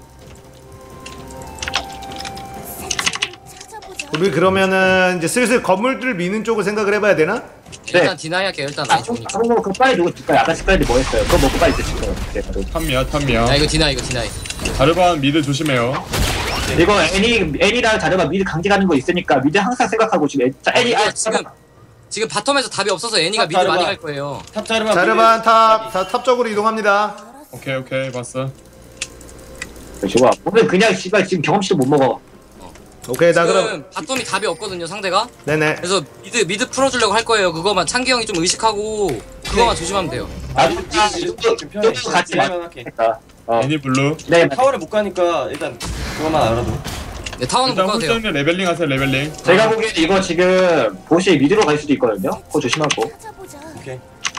새 친구를 찾아보자. 우리 그러면은 이제 슬슬 건물들 미는 쪽을 생각을 해봐야 되나? 일단 디나이 할게. 일단 아 라인 좋으니까. 그거 그거 빨리 누구 집 가요. 아까 집 가는데 뭐 했어요? 그거 먹고 빨리 집 가요. 네, 바로. 탐미야, 탐미야. 야, 이거 디나이, 이거 디나이. 자르반 미드 조심해요. 이거 애니 애니랑 자르마 미드 강제 가는 거 있으니까 미드 항상 생각하고 지금 애, 자, 애니 이거 아 지금 지금 바텀에서 답이 없어서 애니가 탑 미드 많이 자르반. 갈 거예요. 탑 자르만. 자르반 탑, 다, 탑 쪽으로 이동합니다. 오케이, 오케이, 봤어. 좋아. 오늘 그냥 씨발 지금 경험치도 못 먹어. 오케이 나 지금 그럼 바텀이 답이 없거든요, 상대가. 네네. 그래서 미드 미드 풀어주려고 할 거예요. 그거만 창기 형이 좀 의식하고 그거만 조심하면 돼요. 아, 미드 아, 미드 좀 좀 편해. 좀 같이 딜라이만 할게. 맞겠다. 어. 애니 블루. 네, 타워를 못 가니까 일단 그것만 알아도. 네, 타워는 못 일단 가도 돼요. 홀정님 레벨링 하세요, 레벨링. 제가 보기엔 이거 지금 보시 미드로 갈 수도 있거든요. 그거 조심하고. 찾아보자. 오케이.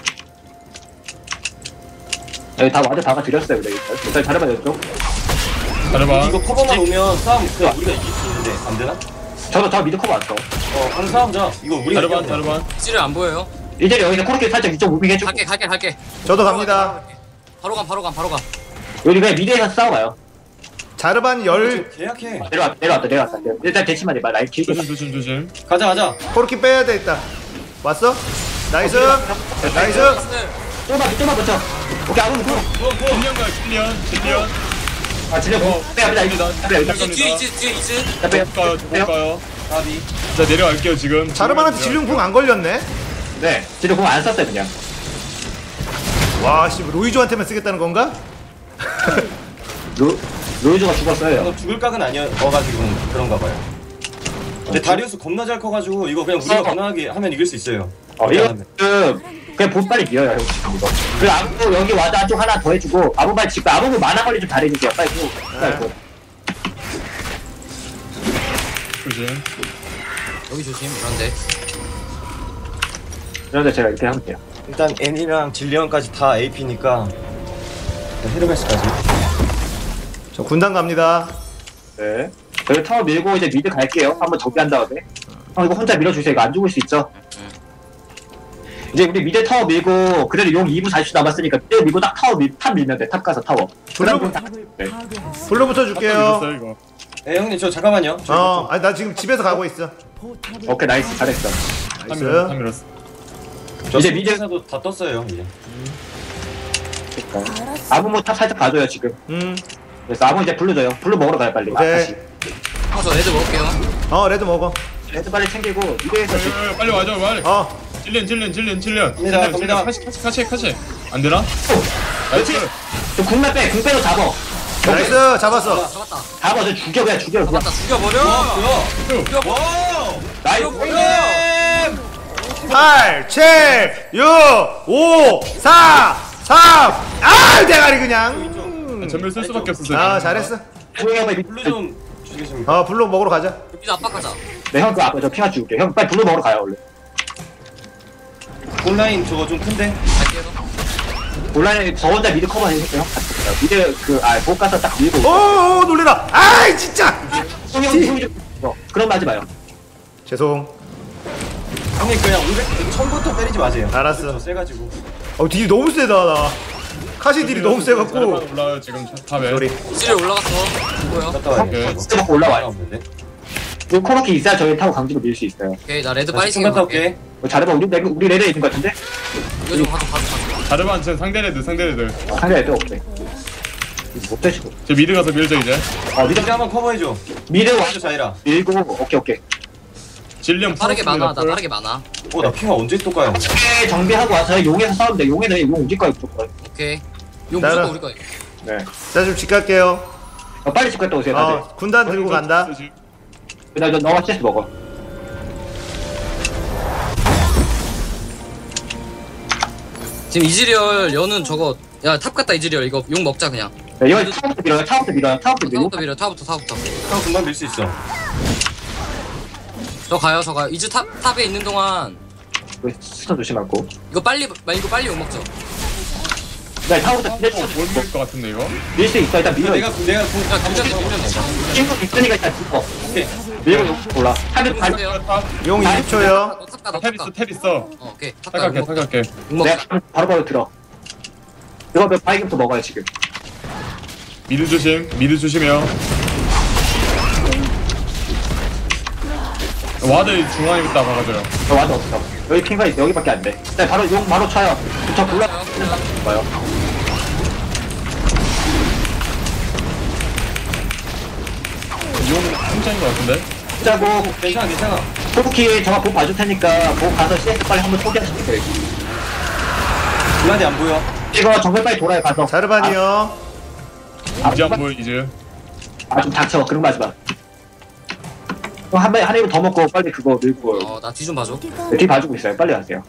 여기 다 와드 박아드렸어요. 그래. 일단 자르마 였죠. 자르반. 이거 커버만 오면 싸움 그냥 우리가 이길 수 있는데 안 되나? 저도 다 미드 커버 왔어. 어, 한 싸움자. 이거 우리가 자르반, 이겨야 돼. 자르반. 이즈리얼 안 보여요. 이제 여기서 코르키 살짝 이쪽 무빙 해주고. 갈게 갈게 갈게. 저도 갑니다. 바로 감 바로 감 바로 감. 여기 그냥 미드에서 싸워봐요. 자르반 열 계약해. 내려왔다, 내려왔다, 내려왔다. 일단 대치만 해봐. 라인 길게. 조심, 조심, 조심. 가자 가자. 코르키 빼야 돼 있다. 왔어? 나이스. 나이스. 좀만, 좀만 버텨. 오케이, 아무 무 질련 가요, 질련, 질련. 아, 진짜 뭐. 빼야 돼, 갑니다. 빼야 돼. 갑니다. 뒤에 이즈 뒤에 이즈. 빼야 저거 가요, 저거 가요. 가비. 자, 내려갈게요, 지금. 자르반한테 질륜궁 안 걸렸네. 네, 진짜 공 안 썼어요, 그냥. 와, 씨, 로이조한테만 쓰겠다는 건가? 로, 로이즈가 죽었어요. 너 죽을 각은 아니어가지고 그런가 봐요. 근데 다리우스 겁나 잘 커가지고 이거 그냥 우리가 무난하게 하면 이길 수 있어요. 어, 이거 그 그냥 본 빨리 비어요, 형 지금 이거. 그 아무 여기 와드 안쪽 하나 더 해주고 아무 말 지금 아무 만화 관리 좀 잘해주세요, 빨리. 빨리. 네. 조심. 여기 조심. 그런데 그런데 제가 이렇게 하면 돼요. 일단 애니랑 질리언까지 다 에이피니까 헤르메스까지. 저 군단 갑니다. 네. 저희 타워 밀고 이제 미드 갈게요. 한번 정비한 다음에. 형 이거 혼자 밀어주세요. 이거 안 죽을 수 있죠? 이제 우리 미드 타워 밀고 그래도 용 이 분 사십 초 남았으니까 미드 밀고 딱 타워 밀, 탑 밀면 돼. 탑 가서 타워. 그다음 블루, 다- 탑을 네. 파괴했습니다. 블루부터 탑 줄게요. 밀었어요, 이거. 에 형님 저 잠깐만요. 저 어, 아니 나 지금 집에서 가고 있어. 포탑을 오케이 나이스 잘했어. 탑 나이스. 밀었어, 탑 밀었어. 저 이제 이제 미드- 미드에서도 다 떴어요 이제. 그러니까. 알았어. 아무 탑 살짝 봐줘요 지금. 음. 그래서 아무 이제 블루 줘요. 블루 먹으러 가요 빨리. 아, 오케이. 다시. 형, 저 레드 먹을게요. 어 레드 먹어. 레드 빨리 챙기고 미드에서 지금 야, 야, 야, 빨리 와줘 빨리. 어. 찔린 찔린 찔린 찔린. 갑니다, 찔린, 갑니다. 찔린. 카시 카시 카시 카시. 안 되나? 그렇지. 나이스. 저 궁만 빼. 궁 빼로 잡어. 나이스 잡았어. 잡았다. 잡아. 저 죽여 그냥 죽여 그냥. 잡았다. 죽여버려. 뭐야? 죽여버려. 와! 나이스. 팔, 칠, 육, 오, 사, 삼. 아 대가리 그냥. 전멸 쓸 수밖에 없었어. 아 잘했어. 조용히 해봐. 블루 좀 주겠습니다. 어 블록 먹으러 가자. 미드 압박하자. 네, 형 그 앞에 저 핑하 줄게. 형 빨리 블루 먹으러 가요 얼른. 온라인 저거 좀 큰데. 갈게요. 온라인에 저 혼자 미드 커버 해줄게요. 미드 그아못 가서 딱 밀고. 오, 오 놀래라. 아이 진짜. 형이 형이 형이 좀. 어, 그런 거 하지 마요. 죄송. 형님 그냥 오백 처음부터 때리지 마세요. 알았어. 저 세가지고. 어 딜이 너무 세다 나. 카시 딜이 너무 세갖고. 올라요 지금 탑에. 소리. 이즈리 올라갔어. 뭐야? 갔다 와야 돼. 형 스트 먹고 올라와요. 없는데. 그 코너키 있어야 저희 타고 강지로 밀 수 있어요. 오케이, 나 레드 나 빨리 좀 갔다 챙겨갈게. 올게. 어, 잘해봐. 우리 레드 우리 레드 있는 것 같은데? 이거 좀 가져, 가져, 가져. 자르반 지금 상대 레드 상대 레드. 어, 상대 레드 없대. 못 되시고. 저 미드 가서 밀죠 이제. 어 미드 미드 한번 커버해줘. 미드 와 와줘 자이라. 밀고 오케이 오케이. 질리언 빠르게 풀었습니다, 많아. 나 풀. 빠르게 많아. 어나 핑화 언제 또 가요? 네, 정비하고 와서 용에서 싸우면 돼. 용에서 용 우길 거야 무조건. 오케이. 용 나는- 무조건 우리 거야. 네. 자 좀 집 갈게요. 어, 빨리 집 갔다 오세요 다들. 어 군단 들고 간다. 나 너 너가 체스 먹어. 지금 이즈리얼 연은 저거 야 탑 갔다 이즈리얼 이거 용 먹자 그냥. 네, 여기 차부터 밀어요. 차부터 밀어요. 차부터 밀어. 타부터 밀어. 타부터 타부터. 형 금방 밀 수 있어. 저 가요, 저 가요. 이즈 탑 탑에 있는 동안 스턴 조심하고. 이거 빨리 마 이거 빨리 용 먹자. 네, 차부터 밀 어, 못 밀 것 같은데 이거. 수 있어. 일단 밀어. 내가 구- 내가 구- 야, 굉장히 밀면 돼. 친구 있으니까 일단 밀어. 오케이. 밀고 용 올라. 하늘 발. 보세요. 용 이십 초요. 너 탑 가, 너 탭 탑 가. 있어 탭 있어. 어, 오케이. 탑 가. 타갈게 용 먹자. 타갈게. 용 먹자. 내가 바로 바로 들어. 이거 그 바이기부터 먹어요 지금. 미드 조심 미드 조심해요. 와드 중앙에 있다 박아줘요. 저 와도 없어. 여기 핑가 있어. 여기밖에 안 돼. 네, 바로 용 바로 쳐요. 저 골라. 봐요. 용 혼자인 것 같은데. 짜고 괜찮아 괜찮아. 포부키 저가 보고 봐줄 테니까 보고 가서 씨에스 빨리 한번 소개하실게요. 블라디 안 보여. 이거 정글 빨리 돌아요 가서. 자르반이요. 아, 이제 안 보여 이제. 아, 좀 닥쳐. 그런 거 하지 마. 그럼 한 번에 한 입을 더 먹고 빨리 그거 밀고. 어, 나 뒤 좀 봐줘. 어디가 네, 뒤 봐주고 있어요. 빨리 하세요.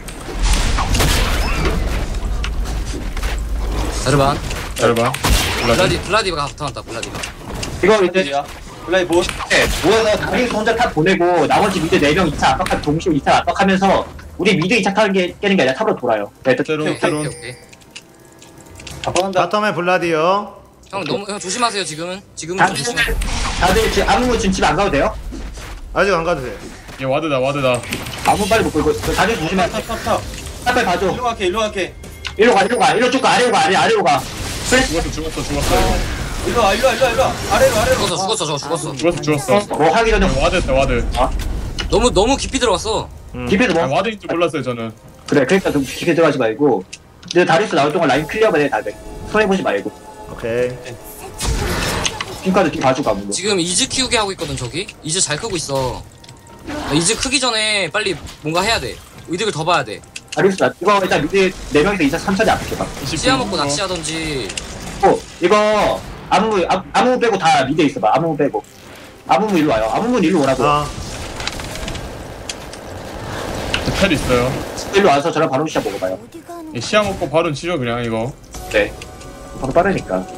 자르반. 잘봐. 블라디 블라디가 붙어놨다. 블라디가. 이거 이제 블라디야. 블라디 뭐? 네, 모여서 다리에서 혼자 탑 보내고 나머지 미드 네 명 이 차 압박하고 동시에 이 차 압박하면서 우리 미드 이 차 타는 게 깨는 게 아니라 탑으로 돌아요. 네, 또 새로운 오케이, 새로운. 오케이, 오케이. 아빠간다. 바텀에 블라디요. 형 너무 형 조심하세요 지금은. 지금은 좀 다들 조심해. 다들 지금 아무 지금 집 안 가도 돼요? 아직 안 가도 돼. 얘 와드다 와드다. 아무 빨리 못 걸고 다들 조심해. 탑탑탑. 빨리 봐줘. 일로 갈게 일로 갈게. 일로 가, 일로 가, 일로 쭉 가, 아래로 가, 아래, 아래로 가. 플래시. 죽었어 죽었어 죽었어 이거. 일로 와 일로 와 일로 와 일로 와. 아래로 아래로. 죽었어 죽었어 저거 죽었어. 죽었어 죽었어. 뭐 하기 전에 와드였다 와드. 너무 너무 깊이 들어갔어. 집에서 아, 뭐 와드인 줄 몰랐어요 저는. 그래, 그러니까 좀 깊게 들어가지 말고. 근데 다리스 나올 동안 라인 클리어만 해, 다들. 손해 보지 말고. 오케이. 지금까지 뒤 봐주고 아무도. 지금 이즈 키우게 하고 있거든 저기. 이즈 잘 크고 있어. 나 이즈 크기 전에 빨리 뭔가 해야 돼. 이득을 더 봐야 돼. 다리스 나 이거 일단 미드 네 명이서 이차 삼차례 앞에 봐. 씨앗 먹고 낚시하던지. 어, 이거 아무 아, 아무 빼고 다 미드에 있어봐. 아무 빼고. 아무무 일로 와요. 아무무 일로 오라고. 아 텔 있어요. 일로 와서 저랑 바로 시작 먹어봐요. 어디 가는 얘 시야 먹고 바로 치죠 그냥 이거. 네. 바로 빠르니까.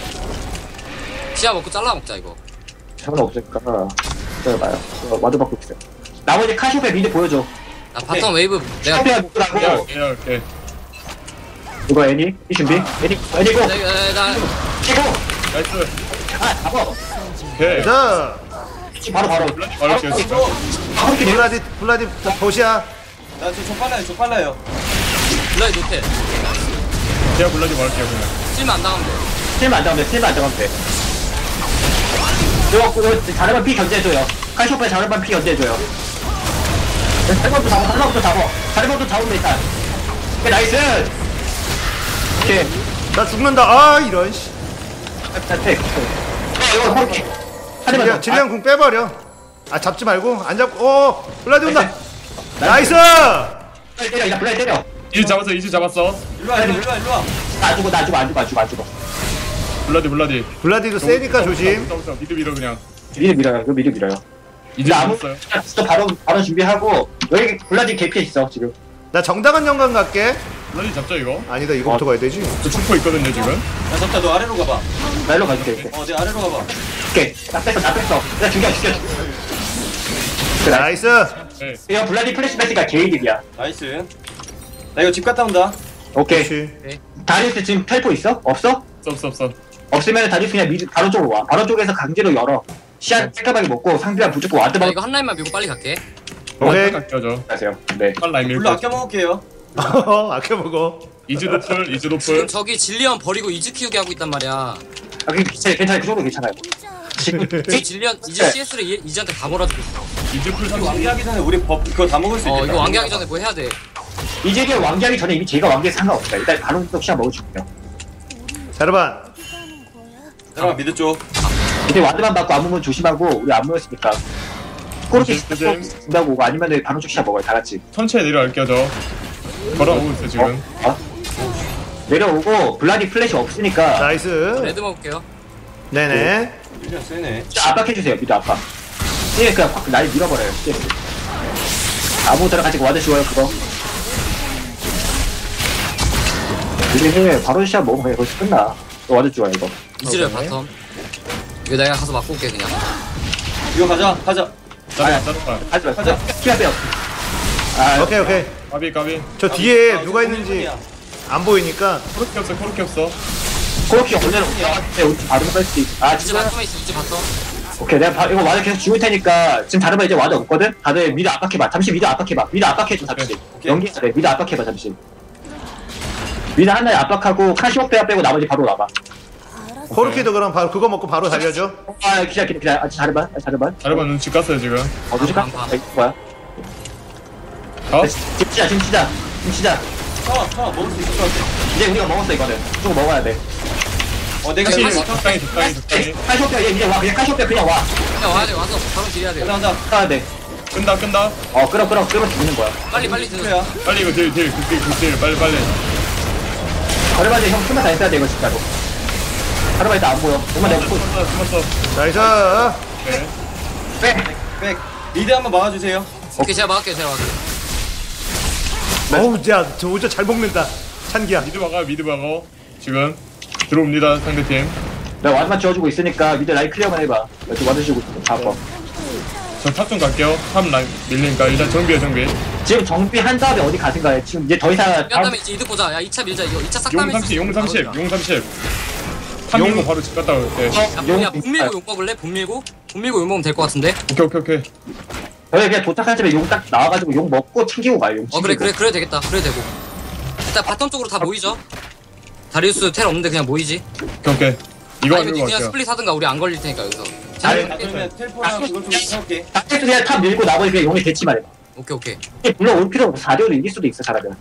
씨앗 먹고 잘라 먹자 이거. 상관없으니까. 기다려봐요. 어, 와드 받고 있어요. 나머지 카시오페 미드 보여줘. 나 바텀 웨이브 내가 카시오페 야 먹으라고. 오케이 오케이. 이거 애니? 이 준비? 애니? 애니고! 나, 나, 나 이고! 나이스. 아, 잡아! 오케이. 자 지금 바로 바로. 블라디 바로 치웠어. 바로 이렇게 블라디 블라디 보시야. 나저 빨라요 저 빨라요. 블라디 노텔. 제가 블라디 말할게요 그냥. 실만 안 당하면 돼. 스틸만 안 잡으면 돼, 스틸만 안 잡으면 돼. 이거, 이거, 자르반 피 견제해줘요. 카시오페 자르반 피 견제해줘요. 다리부터 잡아, 다리부터 잡아. 다리부터 잡으면 일단. 오케이, 나이스! 오케이. 나 죽는다. 아 이런 씨. 자, tek. 어, 이거 그렇게. 하지만 질량, 질량 궁 빼버려. 아 잡지 말고 안 잡고. 오 블라디 온다. 나이스. 나이스. 블라디 때려, 이제 블라디 때려. 이즈 잡았어 이즈 잡았어. 일로 와 일로 와 일로 와 일로 와. 나 죽어, 나 죽어, 안 죽어, 안 죽어, 안 죽어. 블라디 블라디. 블라디도 세니까 조심. 싸워, 싸워. 미드 밀어 그냥. 미리 밀어요, 이거 미리 밀어요. 이즈 아무, 잡았어요. 진짜 바로, 바로 준비하고, 여기 블라디 개피해 있어, 지금. 나 정당한 영광 갈게. 블라디 잡죠 이거. 아니다 이거부터 가야 되지. 저 축포 있거든요 지금. 야 잡자 너 아래로 가봐. 나 일로 가줄게, 이렇게. 어 내 아래로 가봐. 오케이. 나 뺐어, 나 뺐어. 나 죽여, 죽여. 그래. 나이스. 네. 이거 블라디 플래시백이가 게이득이야. 나이스. 나 이거 집 갔다 온다. 오케이. 그렇지. 다리우스 지금 텔포 있어? 없어? 없어 없어. 없으면 다리우스 그냥 미드 바로 쪽으로 와. 바로 쪽에서 강제로 열어. 시야 깔끔하게 먹고 상대방 무조건 와드 나 방 이거 한 라인만 밀고 빨리 갈게. 오케이. 껴줘. 하세요. 네. 빨 라인 물로 밀고. 아껴 먹을게요. 아껴 먹어. 이즈 노플 이즈 지금 노플. 저기 질리언 버리고 이즈 키우게 하고 있단 말이야. 아, 그 괜찮아요. 괜찮아요. 그 정도 괜찮아요. 지금 저기 질리언 이즈 씨에스를 이- 이즈한테 다 몰아주고 있어. 이즈 풀 이거 삼십. 완기하기 전에 우리 법 그거 다 먹을 수 있겠다. 어 이거 완기하기 전에 뭐 해야 돼. 이제게 왕기하기 전에 이미 제가 왕기에 상관없어요. 일단 바로 또 시야 먹어줄게요. 자르반. 어디 가는 거야? 잠깐만 미드 쪽. 이제 와드만 받고 안무면 조심하고 우리 안 모였으니까 그렇게 조심. 준다고 오고 아니면 바로 쪽 시야 먹어요. 다 같이. 천천히 내려갈게요 저. 걸어오고 있어 지금. 어? 어? 내려오고 블라디 플래시 없으니까 나이스. 레드 먹을게요. 네네. 그냥 세네. 압박해주세요. 미드 압박. 예, 그냥 확 날 밀어버려요. 예. 아무거나 가지고 와드 씌워요 그거. 이제 바로 시야 먹으면 그냥 거기서 끝나. 또 와드 씌워요 이거. 이즈를 바텀. 이거 내가 가서 맞고 올게 그냥. 이거 가자 가자. 짜라 짜라. 하지 마. 가자. 키가 빼요. 아, 오케이 오케이. 까비 까비. 저 뒤에 누가 있는지 안 보이니까. 코르키 없어 코르키 없어. 그렇게 원래는 올라갔을 우리 바로 뺄 수도 있고. 아, 이즈 지금 바텀에 있어 이즈 바텀. 오케이. 내가 바, 이거 와드 계속 지울 테니까 지금 다른 번 이제 와드 없거든. 다들 미드 압박해봐. 잠시 미드 압박해봐. 미드 압박해줘 잠시. 오케이. 연기해야 돼. 미드 압박해봐 잠시. 미드 하나에 압박하고 카시오페아 빼고 나머지 바로 나가. 알았어. 코르키도 그럼 바로 그거 먹고 바로 달려줘. 아, 기다려, 기다려, 기다려. 아, 잘해봐, 아, 잘해봐. 자르반 눈치 깠어요 지금. 어, 누지까? 방, 방. 아, 이거 뭐야? 가. 지금 치자, 지금 치자. 지금 치자. 차, 차 먹을 수 있을 것 같아. 이제 우리가 먹었어, 이거는. 좀 먹어야 돼. 어 내가 사실- 이제 사실- 적당히 적당히 적당히. 카시오페아, 얘 이제 와. 그냥 카시오페아 그냥 와. 그냥 와야 돼 와서 바로 딜해야 돼. 가자 가자. 가야 돼. 끈다 끈다. 어, 끌어, 끌어, 끌어 죽는 거야. 빨리 빨리 딜. 그래야. 빨리 이거 딜딜 극딜 극딜 빨리 빨리. 가르마 이제 형 숨만 다 했어야 돼, 이거 진짜로. 가르마 일단 안 보여. 정말 내가 또 숨었어 숨었어. 나이스. 네. 빼. 백. 미드 한번 막아주세요. 오케이 제가 막을게요 제가 막을게요. 어우 야, 저 오자 잘 먹는다. 찬기야. 미드 막아 미드 막아. 지금 들어옵니다 상대팀. 내가 와드만 지워주고 있으니까 미드 라인 클리어만 해봐. 여기 와드 지우고 있어. 다 아파. 저 탑 좀 갈게요. 탑 라인 밀리니까 일단 정비해 정비. 지금 정비한 다음에 어디 가든가. 지금 이제 더 이상 그 다음 다음에 이제 이득 보자. 야 이 차 밀자 이거 이 차 싹 다 용 밀자. 삼십 용 삼십 용 삼십. 탑 밀고 바로 집 갔다 올게. 야, 야, 본 밀고 용 먹을래? 본 밀고? 본 밀고 용 먹으면 될 것 같은데? 오케이 오케이 오케이. 저희 그냥 도착할 때에 용 딱 나와가지고 용 먹고 튕기고 가요. 용 어 그래 튕기고. 그래 그래 되겠다 그래 되고 일단 바텀 쪽으로 다 모이죠. 다리우스 텔 없는데 그냥 모이지. 오케이 오케이. 이거 아니면 가지고 그냥 갈게요. 스플릿 하든가 우리 안 걸릴 테니까 여기서. 아니, 자, 그러면 텔포랑 그걸 좀 해볼게. 딱 해서 그냥 탑 밀고 나머지 그냥 용에 대치만 해봐. 오케이 오케이. 물론 올 필요 없고 사 대 오로 이길 수도 있어 잘하면.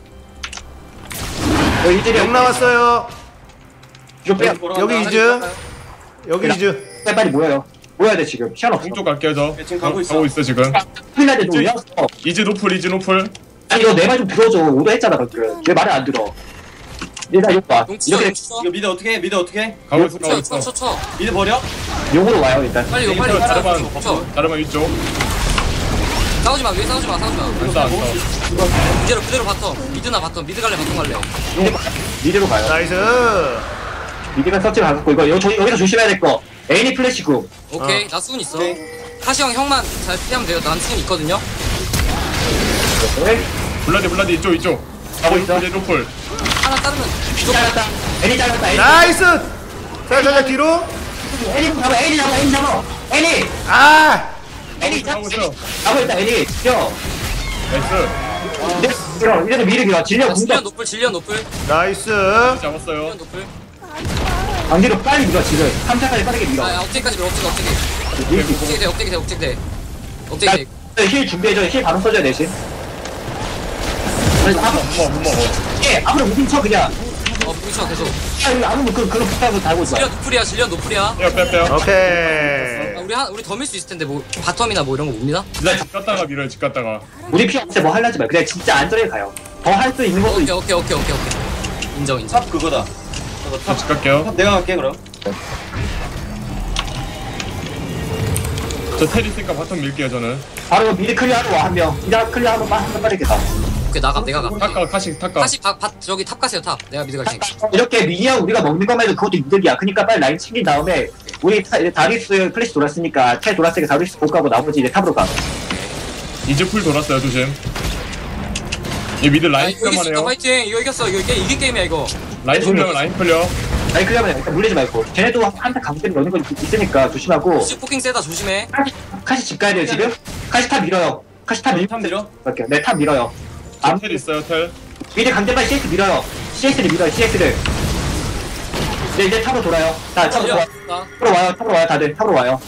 여기 이제 영 나왔어요. 이거 빼. 여기 이즈. 여기 이즈. 빨리 빨리 모여요. 모여야 돼 지금. 시간 없어. 왼쪽 갈게요 저. 지금 가고 있어. 가고 있어 지금. 필라데 좀 올렸어. 이즈 노플 이즈 노플. 아니 이거 내 말 좀 들어줘. 오도 했잖아 방금. 내 말을 안 들어. 얘나 욕 봐. 용 치죠 이렇게 용 치죠. 이거 미드 어떻게 해? 미드 어떻게 해? 가고 있어 가고 쳐 있어. 쳐 쳐. 미드 버려? 용으로 와요 일단. 빨리 용 빨리 용 자르반 쳐. 자르반 위쪽. 싸우지 마 위에 싸우지 마 싸우지 마. 안싸 안싸. 그대로 그대로 바텀. 미드나 바텀 미드 갈래 바텀 갈래. 미드, 미드로 가요. 나이스. 미드가 서치 받았고 이거 여기, 여기서 조심해야 될 거. 애니 플래시고. 오케이 나 수은 있어. 오케이. 카시 형 형만 잘 피하면 돼요. 난 수은 있거든요. 네. 블라디 블라디 이쪽 이쪽. 가고 있어. 이제 노플. 하나 자르면 무조건. 잘랐다. 애니 잘랐다. 애니. 나이스. 살짝 뒤로. 애니 잡아. 애니 잡아. 애니 잡아. 애니. 아. 애니 잡아. 가고 있어. 잡아 일단 애니. 뛰어. 나이스. 이제 들어. 이제는 미리 밀어. 질려 질리언 공격. 노플 질리언 노플 나이스. 잡았어요. 질리언 노플. 강제로 빨리 밀어 지금. 삼 차까지 빠르게 밀어. 아야 억제까지 밀어 억제 억제 밀 수 있어. 억제 돼 억제 돼 억제 돼 억제 돼. 힐 준비해줘. 힐 바로 써줘야 대신. 그래서 아무 못 먹어 못 먹어. 예 아무나 무빙 쳐 그냥. 어 부딪혀 계속. 야 이거 아무 그 그런 부탁을 달고 있어. 질련 노플이야 질련 노플이야. 빼요 빼요 빼요. 오케이. 아, 우리 한 우리 더 밀 수 있을 텐데 뭐 바텀이나 뭐 이런 거 못 미나? 집 갔다가 밀어요 집 갔다가. 우리 피 없을 때뭐 하려지 마. 그냥 진짜 안전하게 가요. 더 할 수 있는 것도 오케이 있어. 오케이 오케이 오케이 오케이. 인정 인정. 탑 그거다. 저 집 갈게요. 탑 내가 갈게 그럼. 저 텔 있으니까 바텀 밀게요 저는. 바로 미드 클리어하러 와 한 명. 미드 클리어 하면 한 빠르게 가. 오케이 나가 내가 가. 탁가 카시 탁가. 다시 바, 바 저기 탑 가세요 탑. 내가 미드 갈 테니까. 이렇게 미니언 우리가 먹는 것만 해도 그것도 이득이야. 그러니까 빨리 라인 챙긴 다음에 우리 타, 이제 다리스 플래시 돌았으니까 텔 돌았으니까 다리스 못 가고 나머지 이제 탑으로 가. 이제 풀 돌았어요 조심. 얘 미드 아, 라인 이거 이길 수 있다 클리어만 해요. 파이팅. 이거 이겼어 이거 이게 이긴 게임이야 이거. 라인 클리어 라인 클리어. 라인 클리어하면 일단 물리지 말고. 쟤네도 한타 강제로 넣는 거 있- 있으니까 조심하고. 시 포킹 세다 조심해. 카시, 카시 집 가야 돼요 지금? 카시 탑 밀어요. 카시 탑 밀. 탑 밀어? 갈게요. 네, 탑 밀어요. 저 텔 있어요 텔. 미드 강제빨리 씨에스 밀어요. 씨에스를 밀어요. 씨에스를. 네 이제 탑으로 돌아요. 자 탑으로 와. 나 탑으로 와요. 탑으로 와요. 다들 탑으로 와요.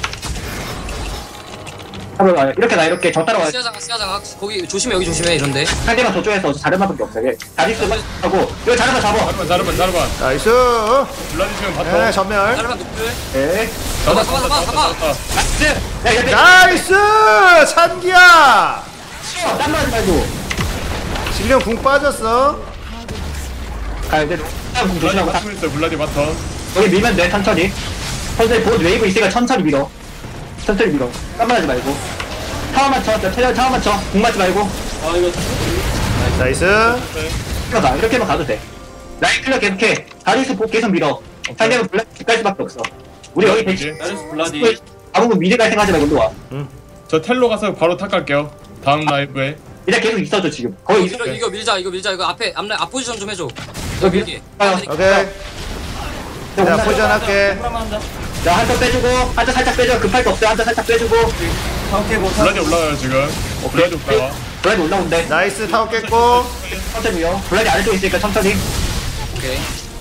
탑으로 와요. 이렇게 나 이렇게 저 따라와요. 시야장 시야장 거기 조심해 여기 조심해 이런데. 상대방 저쪽에서 자르마밖에 없어요. 예. 다리스 하고 이거 자르마 잡아. 자르반 자르반 자르반. 나이스. 블라디 지금 네, 바텀. 전멸. 자르반 노플. 네. 잡아 잡아 잡아 잡아. 나이스. 야 이거 나이스! 찬기야! 치워. 땀 나지 말고. 질량 궁 빠졌어. 가야 돼. 땀 블라디 조심하고. 바텀 있어요 블라디 바텀. 여기 밀면 돼. 천천히. 천천히 보드 웨이브 있으니까 천천히 밀어. 천천히 밀어. 땀 나지 말고. 타워만 쳐. 태양 타워만 쳐. 공 맞지 말고. 아 이거 나이스. 들어가. 이렇게만 가도 돼. 라인 클리어 계속해. 다리스 복 계속 밀어. 상대는 블랙 갈 수밖에 없어. 우리 여기 대치. 나르스 블라디. 아무도 미드 갈 생각하지 말고 일로 와. 저 텔로 가서 바로 탁 갈게요. 다음 라이브에. 이제 계속 있어줘 지금. 거의 있어. 이거 이거 밀자 이거 밀자 이거 앞에 앞라인 앞 포지션 좀 해줘. 여기. 여기. 아, 오케이. 내가 포지션 할게. 자, 한턴 빼주고, 한턴 살짝 빼줘. 급할 거 없어. 한턴 살짝 빼주고. 상태고 블라디 올라가요 지금. 블라디 올라가. 블라디 올라온대. 나이스 타워 깼고. 천천히요. 블라디 아래쪽에 있으니까 천천히. 오케이.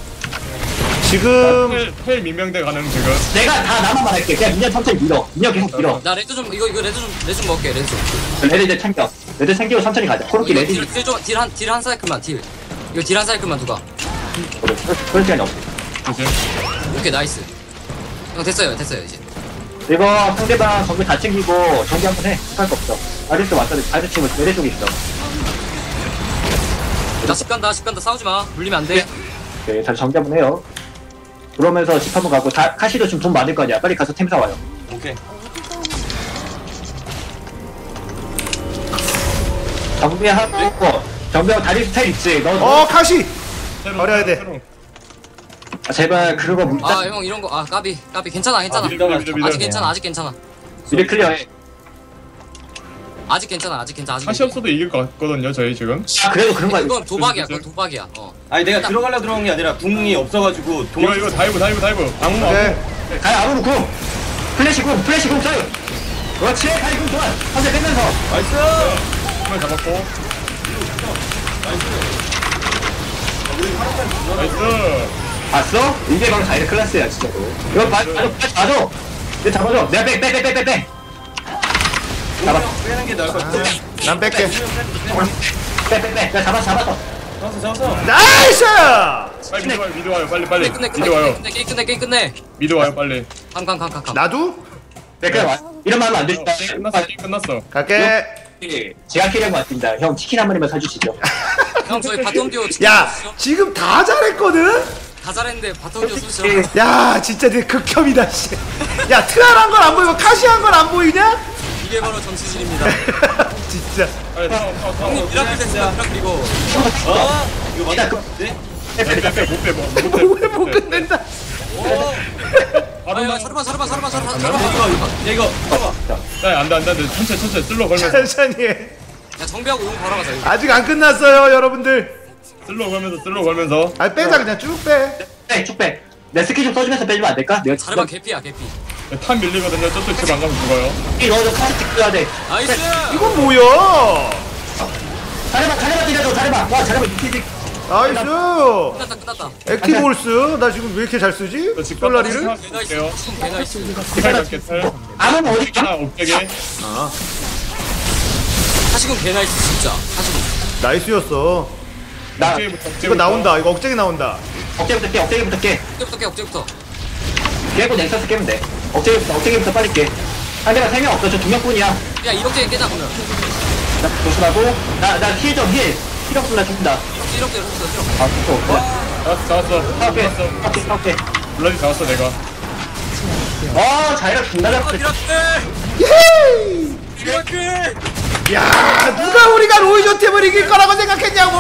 지금 텔, 텔 민명대 가능 지금. 내가 다 나만 말할게. 그냥 민현 천천히 밀어. 민현 계속 밀어. 나 레드 좀 이거 이거 레드 좀 레드 좀 먹게 레드 좀. 레드 이제 챙겨. 레드 챙기고 천천히 가자. 코르키 레드. 딜딜좀딜한딜한 사이클만 딜. 이거 딜 한 사이클만 누가. 그럴 시간이 없어. 조심. 오케이 나이스. 형 됐어요 됐어요 이제. 이거 상대방 정글 다 챙기고 정비 한번 해. 할거 없어. 아직도 왔다. 아직 지금 레드 쪽에 있어. 나 집 간다 집 간다 싸우지 마. 물리면 안 돼. 네, 잘 정비 한번 해요. 그러면서 집 한번 가고, 다, 카시도 지금 돈 많을 거 아니야. 빨리 가서 템 사와요. 오케이. 정비하고, 정비하고 다리 스타일 있지. 너, 어 카시. 새로, 버려야 돼. 새로. 아, 제발 그거 물자. 아 형 이런 거 아 까비 까비 괜찮아 괜찮아. 아, 미드, 미드, 미드. 아직 괜찮아 아직 괜찮아. 미리 클리어해. 아직 괜찮아 아직 괜찮아 아직. 카시 없어도 이길 것 같거든요 저희 지금. 아, 그래도 그런 거 아니야. 그건 도박이야 그건 도박이야. 어. 아니 내가 들어가려 들어간 게 아니라 궁이 없어가지고 이거 도망. 이거 다이브 다이브 다이브. 아무 오케이. 아무. 가야, 아무로 쿵! 플래시 쿵! 플래시 쿵! 쏴요! 그렇지! 가야 쿵 좋아! 한대 빼면서! 나이스. 한번 잡았고. 나이스. 봤어? 이게 바로 다이렉 클래스야, 진짜로. 이거 봐, 봐줘, 봐줘! 이거 잡아줘! 내가 빼, 빼, 빼, 빼, 빼, 빼! 잡아. 빼는 게 나을 것 같아. 난 뺄게. 빼, 빼, 빼! 내가 잡았어, 잡았어! 잡았어 잡았어. 나이스! 빨리 미드 와요 미드 와요 빨리 빨리. 끝내 끝내 미드 와요. 끝내 게임 끝내 게임 끝내. 미드 와요 빨리. 감감감감. 나도 네, 그래, 와. 이러면 하면 안 되지. 게임 끝났어 게임 끝났어. 갈게. 제가 캐리한 것 같습니다. 형, 치킨 한 마리만 사주시죠. 형 저희 바텀 듀오 치킨 야 쏘시죠? 지금 다 잘했거든. 다 잘했는데 바텀 듀오 쏘시죠. 야 진짜 내 극혐이다 씨. 야 트랄한 건 안 보이고 카시한 건 안 보이냐? 이게 바로 정치질입니다. 진짜. 빨리 타워 타워 타워. 형님 미라클 됐어요 미라클 이거. 어? 이거 맞다. 네? 빼, 빼, 빼, 빼. 못빼 못 빼. 왜 못 끝낸다? 아야 자르반 자르반 자르반 자르반 야, 자르반. 이거 이거 야, 이거 봐봐. 네, 안돼 안돼 안돼 천천히 천천히 슬로우 걸면서 천천히 해. 야 정비하고 용 바로 가자 이거. 아직 안 끝났어요 여러분들. 슬로우 걸면서 슬로우 걸면서. 아 빼자 그냥 쭉 빼. 빼, 쭉 빼. 내 스킬 좀 써주면서 빼주면 안 될까? 내가 자르반 개피야 개피. 탑 밀리거든요. 저쪽 집 안 가면 죽어요. 이 넣어줘, 카시 찍어야 돼. 나이스. 이건 뭐야? 잘해봐, 잘해봐, 뛰려줘, 잘해봐. 와, 잘해봐, 이렇게. 나이스. 끝났다 끝났다. 액티볼스 나 지금 왜 이렇게 잘 쓰지? 저집 솔라리를? 개나이스. 개나이스. 잘 잡게 텔. 아무는 어디 있죠? 하나 옥대게. 사시군 개나이스 진짜. 사시군. 나이스였어. 나 억제기부터, 이거 억제기부터. 나온다. 이거 억제기 나온다. 억제부터 깨, 억제부터 깨. 억제부터 깨 억제부터. 깨고 넥서스 깨면 돼. 억제부터, 억제부터 빨리 깨. 상대가 세 명 없어. 저 두 명뿐이야. 야 이억제 깨자 그러면. 나 조심하고. 나, 나 힐 좀, 힐. 힐 없으면 나 죽는다. 이억제 이억제 이억제. 아, 죽어. 그래. 잡았어 잡았어 아, 오케이. 잡았어. 오케이, 오케이. 블라디 잡았어 내가. 아, 자이라 존나 아 잡았어. 미라클. 미라클. 야, 누가 우리가 로이조 팀을 이길 거라고 생각했냐고!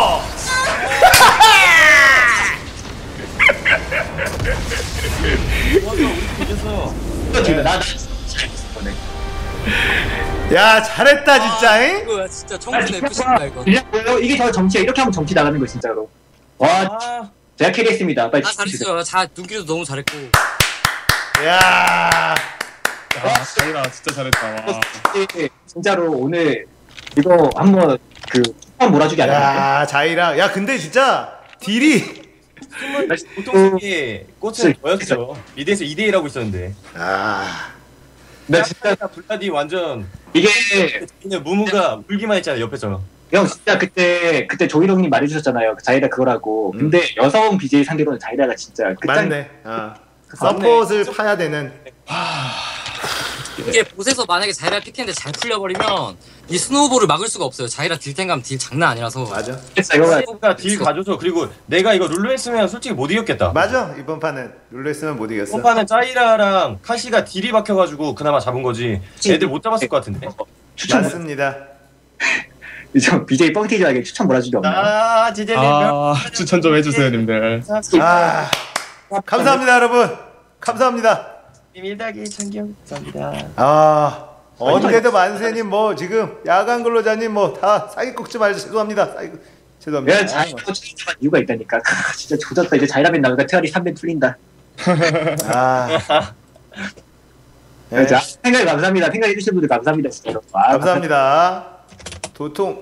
이겼어. 지금 나, 나. 잘했어, 야, 잘했다 진짜. 잉? 이거 진짜 청춘 에프씨다 이거. 이거 이게 저 정치야. 이렇게 하면 정치 나가는 거 진짜로. 와, 아, 제가 캐리했습니다. 빨리 아 잘했어요. 자 눈길도 너무 잘했고. 야, 아 자이라 진짜 잘했다. 와. 진짜로 오늘 이거 한번 그 한번 몰아주기 안 했는데. 야, 자이라. 야, 근데 진짜 딜이. 보통 이게 꽃은 저였어. 미드에서 이 대 일 하고 있었는데. 아, 나 진짜 블라디 완전 이게 그냥 무무가 울기만 했잖아 옆에서. 형 진짜 그때 그때 조이롱님 말해주셨잖아요. 그 자이라 그거라고. 음. 근데 여성 비제이 상대로는 자이라가 진짜 끝장. 맞네. 어. 서폿을 파야 되는. 이게 보세서 만약에 자이라 픽했는데 잘 풀려버리면 이 스노우볼을 막을 수가 없어요. 자이라 딜탱감 딜 장난 아니라서. 맞아. 진짜 이거가 스노우가 딜 가줘서 그리고 내가 이거 룰루 했으면 솔직히 못 이겼겠다. 맞아. 이번 판은 룰루 했으면 못 이겼어. 이번 판은 짜이라랑 카시가 딜이 박혀가지고 그나마 잡은 거지. 애들 못 잡았을 것 같은데. 추천. 맞습니다. 저 비제이 뻥튀기하게 추천 몰아주기 없나요? 아, 지젤님. 아 추천 좀 해주세요 님들. 아, 감사합니다 여러분. 감사합니다. 밀다기 참견 감사합니다. 아, 언제도 만세님 뭐 지금 야간 근로자님 뭐 다 사기 꺾지 말자. 죄송합니다. 사기 죄송합니다. 내가 자이라 추천한 이유가 있다니까. 크, 진짜 조졌다. 이제 자이라맨 나오니까 테어리 삼 배 풀린다. 아, 네, 자, 생각이 감사합니다. 생각해주신 분들 감사합니다. 진짜로. 아, 감사합니다. 도통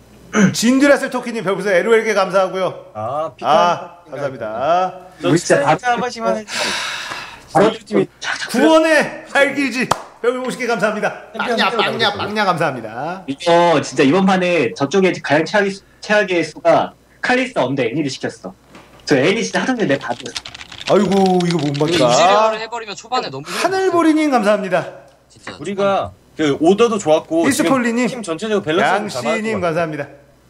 진드라슬 토끼님 별풍선 엘오엘게 감사하고요. 아, 피카. 아, 감사합니다. 저 우리 진짜 진짜 다- 한 번씩만 해주세요. 바로 팀이 구원의 활기지 별풍선 오십 개 감사합니다. 빵야 빵야 빵야 감사합니다. 이거 진짜 이번 판에 저쪽에 가장 최악의, 수- 최악의 수가 칼리스 언더 애니를 시켰어. 저 애니 진짜 하던 내 받았어. 아이고 이거 못 이거 봤다. 유지력을 해버리면 초반에 너무 힘들었어. 하늘보리님 감사합니다. 진짜 우리가 그 오더도 좋았고 히스폴리님, 지금 팀 전체적으로 밸런스 양씨님 감사합니다.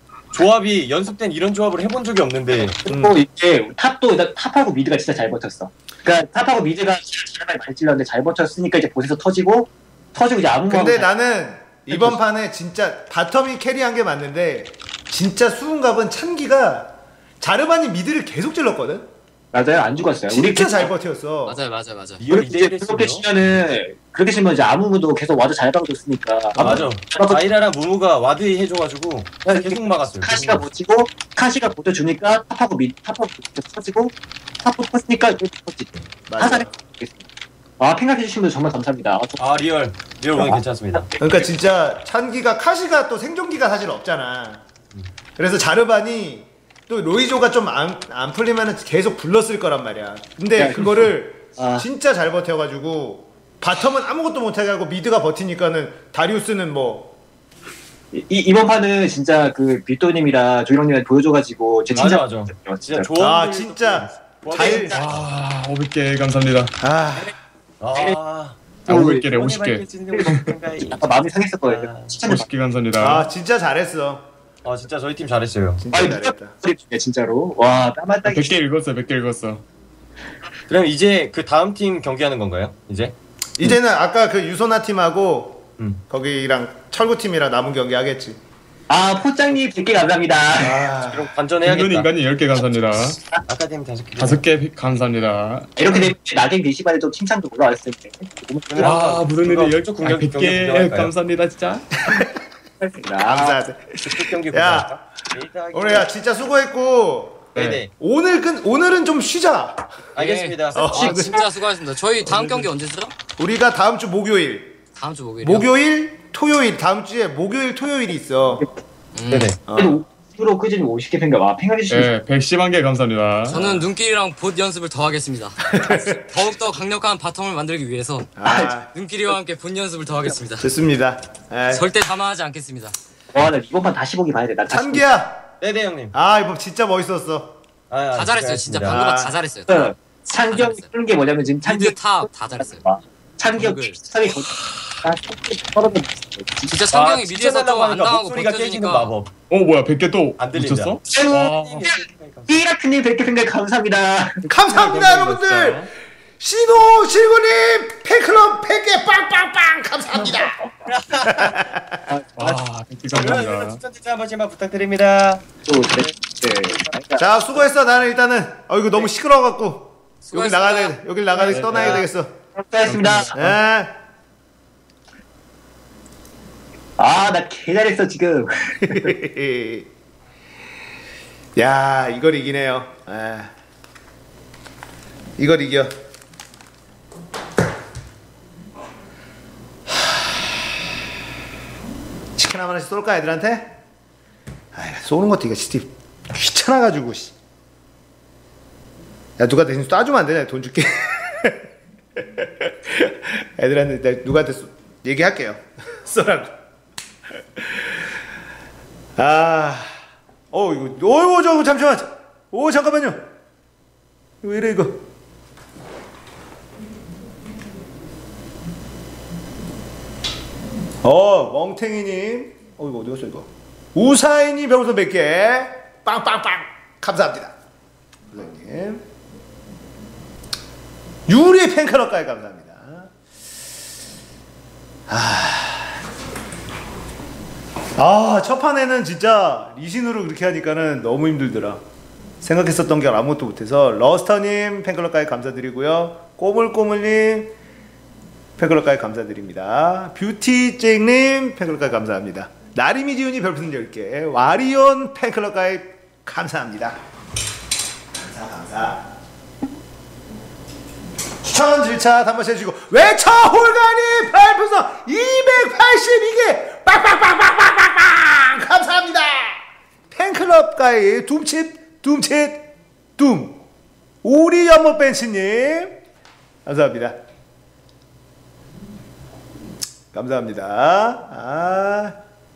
조합이 연습된 이런 조합을 해본 적이 없는데 그리고 이게 탑도 일단 탑하고 미드가 진짜 잘 버텼어. 그러니까 탑하고 미드가 사람이 많이 찔렀는데 잘 버텼으니까 이제 보세서 터지고 터지고 이제 아무 근데 나는 이번 판에 진짜 바텀이 캐리한 게 맞는데 진짜 수은갑은 찬기가 자르반이 미드를 계속 찔렀거든. 맞아요, 안 죽었어요. 진짜 잘 버텼어. 맞아요 맞아요 맞아요. 이걸 우리 이대 이제 일 그렇게 했으면 치면은 그렇게 치면 이제 아무무도 계속 와도 잘 박아줬으니까. 아, 맞아. 아이라랑 무무가 와드 해줘가지고 계속 막았어요. 카시가 버티고 카시가 버텨주니까 탑하고 미 탑하고 계속 터지고 탑하고 터지니까 또 터지고. 맞아. 하산해. 아 생각해주신 분 정말 감사합니다. 아, 저- 아 리얼 리얼 오늘 괜찮습니다. 그러니까 진짜 찬기가 카시가 또 생존기가 사실 없잖아. 그래서 자르반이 또 로이조가 좀 안 안 풀리면은 계속 불렀을 거란 말이야. 근데 야, 그거를 아. 진짜 잘 버텨가지고 바텀은 아무것도 못하게 하고 미드가 버티니까는 다리우스는 뭐 이 이번 판은 진짜 그 빗도님이랑 조이롱님한테 보여줘가지고 제 맞아 진짜 맞아. 진짜 진짜 조합. 아 진짜 잘 아 오백 개 감사합니다. 아, 아. 아 오백 개래 오십 개. 아까 마음이 상했었거든요. 추천을 오십 개 감사합니다. 아 진짜 잘했어. 아 진짜 저희 팀 잘했어요. 진짜 아니 잘했다. 진짜 진짜로 와 땀한 땀이 백 개 읽었어 백 개 읽었어. 그럼 이제 그 다음 팀 경기하는 건가요? 이제? 이제는 아까 그 유소나 팀하고 음. 거기랑 철구 팀이랑 남은 경기 하겠지. 아 포장님 백 개 감사합니다. 아, 그럼 은근 관전해야겠다. 인간이 열 개 감사합니다. 아카데미 다섯 개. 다섯 개 감사합니다. 이렇게 되면 나중에 게시판에 좀 칭찬도 올라왔을 때 아, 와 무슨 일이 그거 열 쪽 공격- 백 공격 개 구경할까요? 감사합니다 진짜. 고맙습니다. 감사하다. 그 경기 야, 오늘 야 진짜 수고했고 네네. 오늘 끈 오늘은 좀 쉬자. 알겠습니다. 어. 아 진짜 수고하셨습니다. 저희 다음 경기 언제죠? 우리가 다음 주 목요일, 다음 주 목요일. 목요일, 토요일 다음 주에 목요일, 토요일이 있어. 네네. 어. 으로 끄지니 오십 개 생겨. 와 팽하게 네 백십만 개 감사합니다. 저는 눈길이랑 봇 연습을 더 하겠습니다. 더욱더 강력한 바텀을 만들기 위해서 아, 눈길이와 함께 본 연습을 더 하겠습니다. 좋습니다. 아, 절대 담아하지 않겠습니다. 와, 나 이번판 다시 보기 봐야 돼. 나 다시 찬기야. 네네 형님. 아 이번 진짜 멋있었어. 아, 아, 다 잘했어요. 진짜 고생하셨습니다. 방금 아. 다 잘했어요. 보기. 찬경 쓰는 게 뭐냐면 지금 찬경 미드 탑다 잘했어요. 찬경 방금. 스타일이 떨어져. 진짜 창경이 아, 미드에서 진짜 좀 안 하니까 당하고 목소리가 깨지는 버텨주니까 마법. 어 뭐야 백 개 또 안 들린다. 붙였어? 와. 삐라크님 백 개 생각 감사합니다. 감사합니다 여러분들. 신호 실구님 팬클럽 백 개 빵빵빵 감사합니다. 와 백 개 그러면 감사합니다. 추천 댓글 한 번씩만 부탁드립니다. 또 네. 네. 자 수고했어. 나는 일단은 어 이거 너무 시끄러워갖고 여기 수고하셨습니다. 나가야 돼. 여기 나가야 돼. 네, 떠나야 네. 되겠어. 감사했습니다. 예. 아, 나 개잘했어 지금. 야 이걸 이기네요. 아. 이걸 이겨. 치킨 하나씩 쏠까 애들한테? 아 쏘는 것도 이거 진짜 귀찮아가지고. 씨. 야 누가 대신 쏴주면 안 되냐? 돈 줄게. 애들한테 내가 누구한테 쏘, 얘기할게요. 쏘라고. 아, 어 이거, 어이구 저 잠시만, 오 잠깐만요. 왜 이래 이거? 어 멍탱이님, 어 이거 어디 갔어 이거? 우사이님 별풍선 몇 개, 빵빵빵 감사합니다. 선생님. 유리 팬클럽까지 감사합니다. 아, 첫 판에는 진짜 리신으로 그렇게 하니까는 너무 힘들더라. 생각했었던 게 아무것도 못해서. 러스터님 팬클럽까지 감사드리고요. 꼬물꼬물님 팬클럽까지 감사드립니다. 뷰티잭님 팬클럽까지 감사합니다. 나리미지훈이 별풍선 열 개, 와리온 팬클럽까지 감사합니다. 감사 감사. 추천 질차 한 번씩 해주시고, 외쳐 홀가니 별풍선 이백팔십이 개 빵빵빵빵빵빵빵 감사합니다. 팬클럽가의 둠칫 둠칫 둠 오리 연못 벤치님 감사합니다. 감사합니다. 아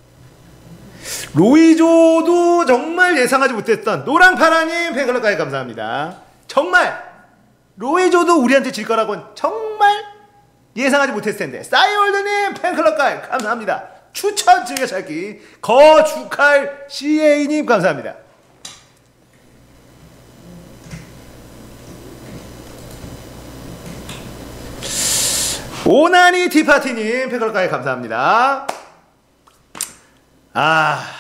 로이조도 정말 예상하지 못했던 노랑파라님 팬클럽까지 감사합니다. 정말 로이조도 우리한테 질 거라고는 정말 예상하지 못했을 텐데. 싸이월드님 팬클럽까지 감사합니다. 추천 즐겨찾기 거축할 씨에이님 감사합니다. 오나니 티파티님 팬클럽까지 감사합니다. 아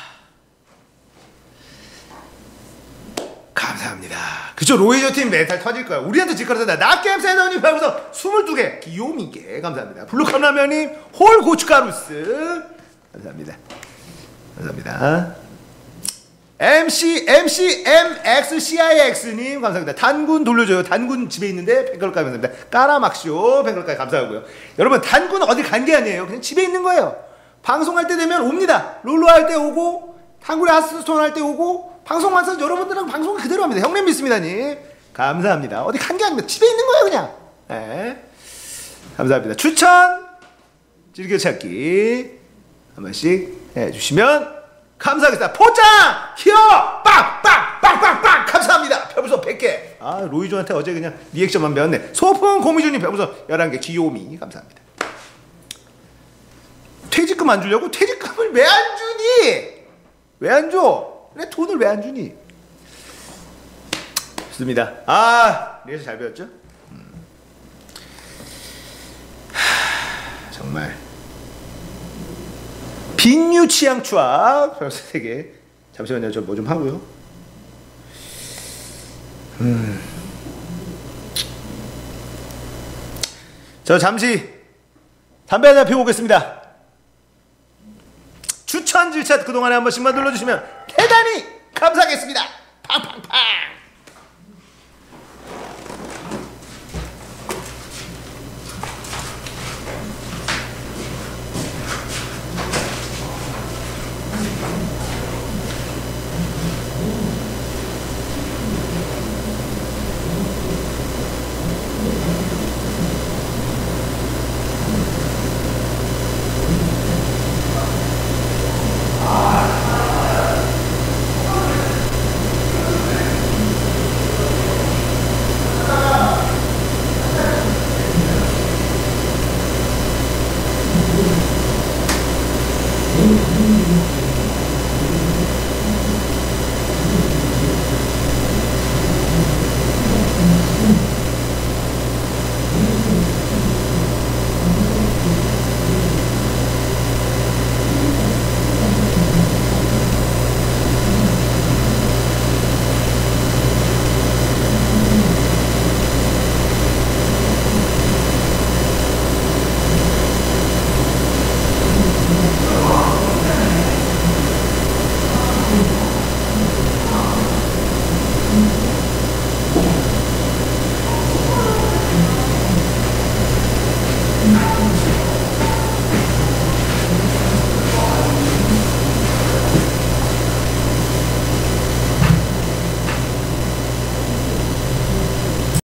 감사합니다. 그쵸, 로이조 팀 멘탈 터질 거야. 우리한테 질 거라서. 나게임 세더님 별풍선 스물두 개 귀요미게 감사합니다. 블루컵라면님 홀 고춧가루스 감사합니다. 감사합니다. 엠씨 엠씨 엠엑스씨아이엑스님 감사합니다. 단군 돌려줘요. 단군 집에 있는데 팬클럽까지 감사합니다. 까라막쇼 팬클럽까지 감사하고요. 여러분 단군 어디 간 게 아니에요. 그냥 집에 있는 거예요. 방송할 때 되면 옵니다. 롤러 할 때 오고, 탕구리 하스스톤 할 때 오고, 방송만 써서 여러분들은 방송 그대로 합니다. 형님 믿습니다님 감사합니다. 어디 간 게 아닙니다. 집에 있는 거예요 그냥. 네. 감사합니다. 추천 즐겨찾기 한 번씩 해주시면 감사하겠습니다. 포장 히어 빵빵빵빵빵 감사합니다. 별풍선 백 개. 아 로이조한테 어제 그냥 리액션만 배웠네. 소풍 고미주님 별풍선 열한 개 귀요미 감사합니다. 퇴직금 안 주려고? 퇴직금을 왜 안 주니? 왜 안 줘? 왜 돈을 왜 안 주니? 좋습니다. 아 리액션 잘 배웠죠? 음. 하, 정말 빈유 취향 추악 별풍선 세 개. 잠시만요. 저 뭐 좀 하고요. 음. 저 잠시 담배 한잔 피우고 오겠습니다. 추천 질차 그동안에 한 번씩만 눌러주시면 대단히 감사하겠습니다. 팡팡팡.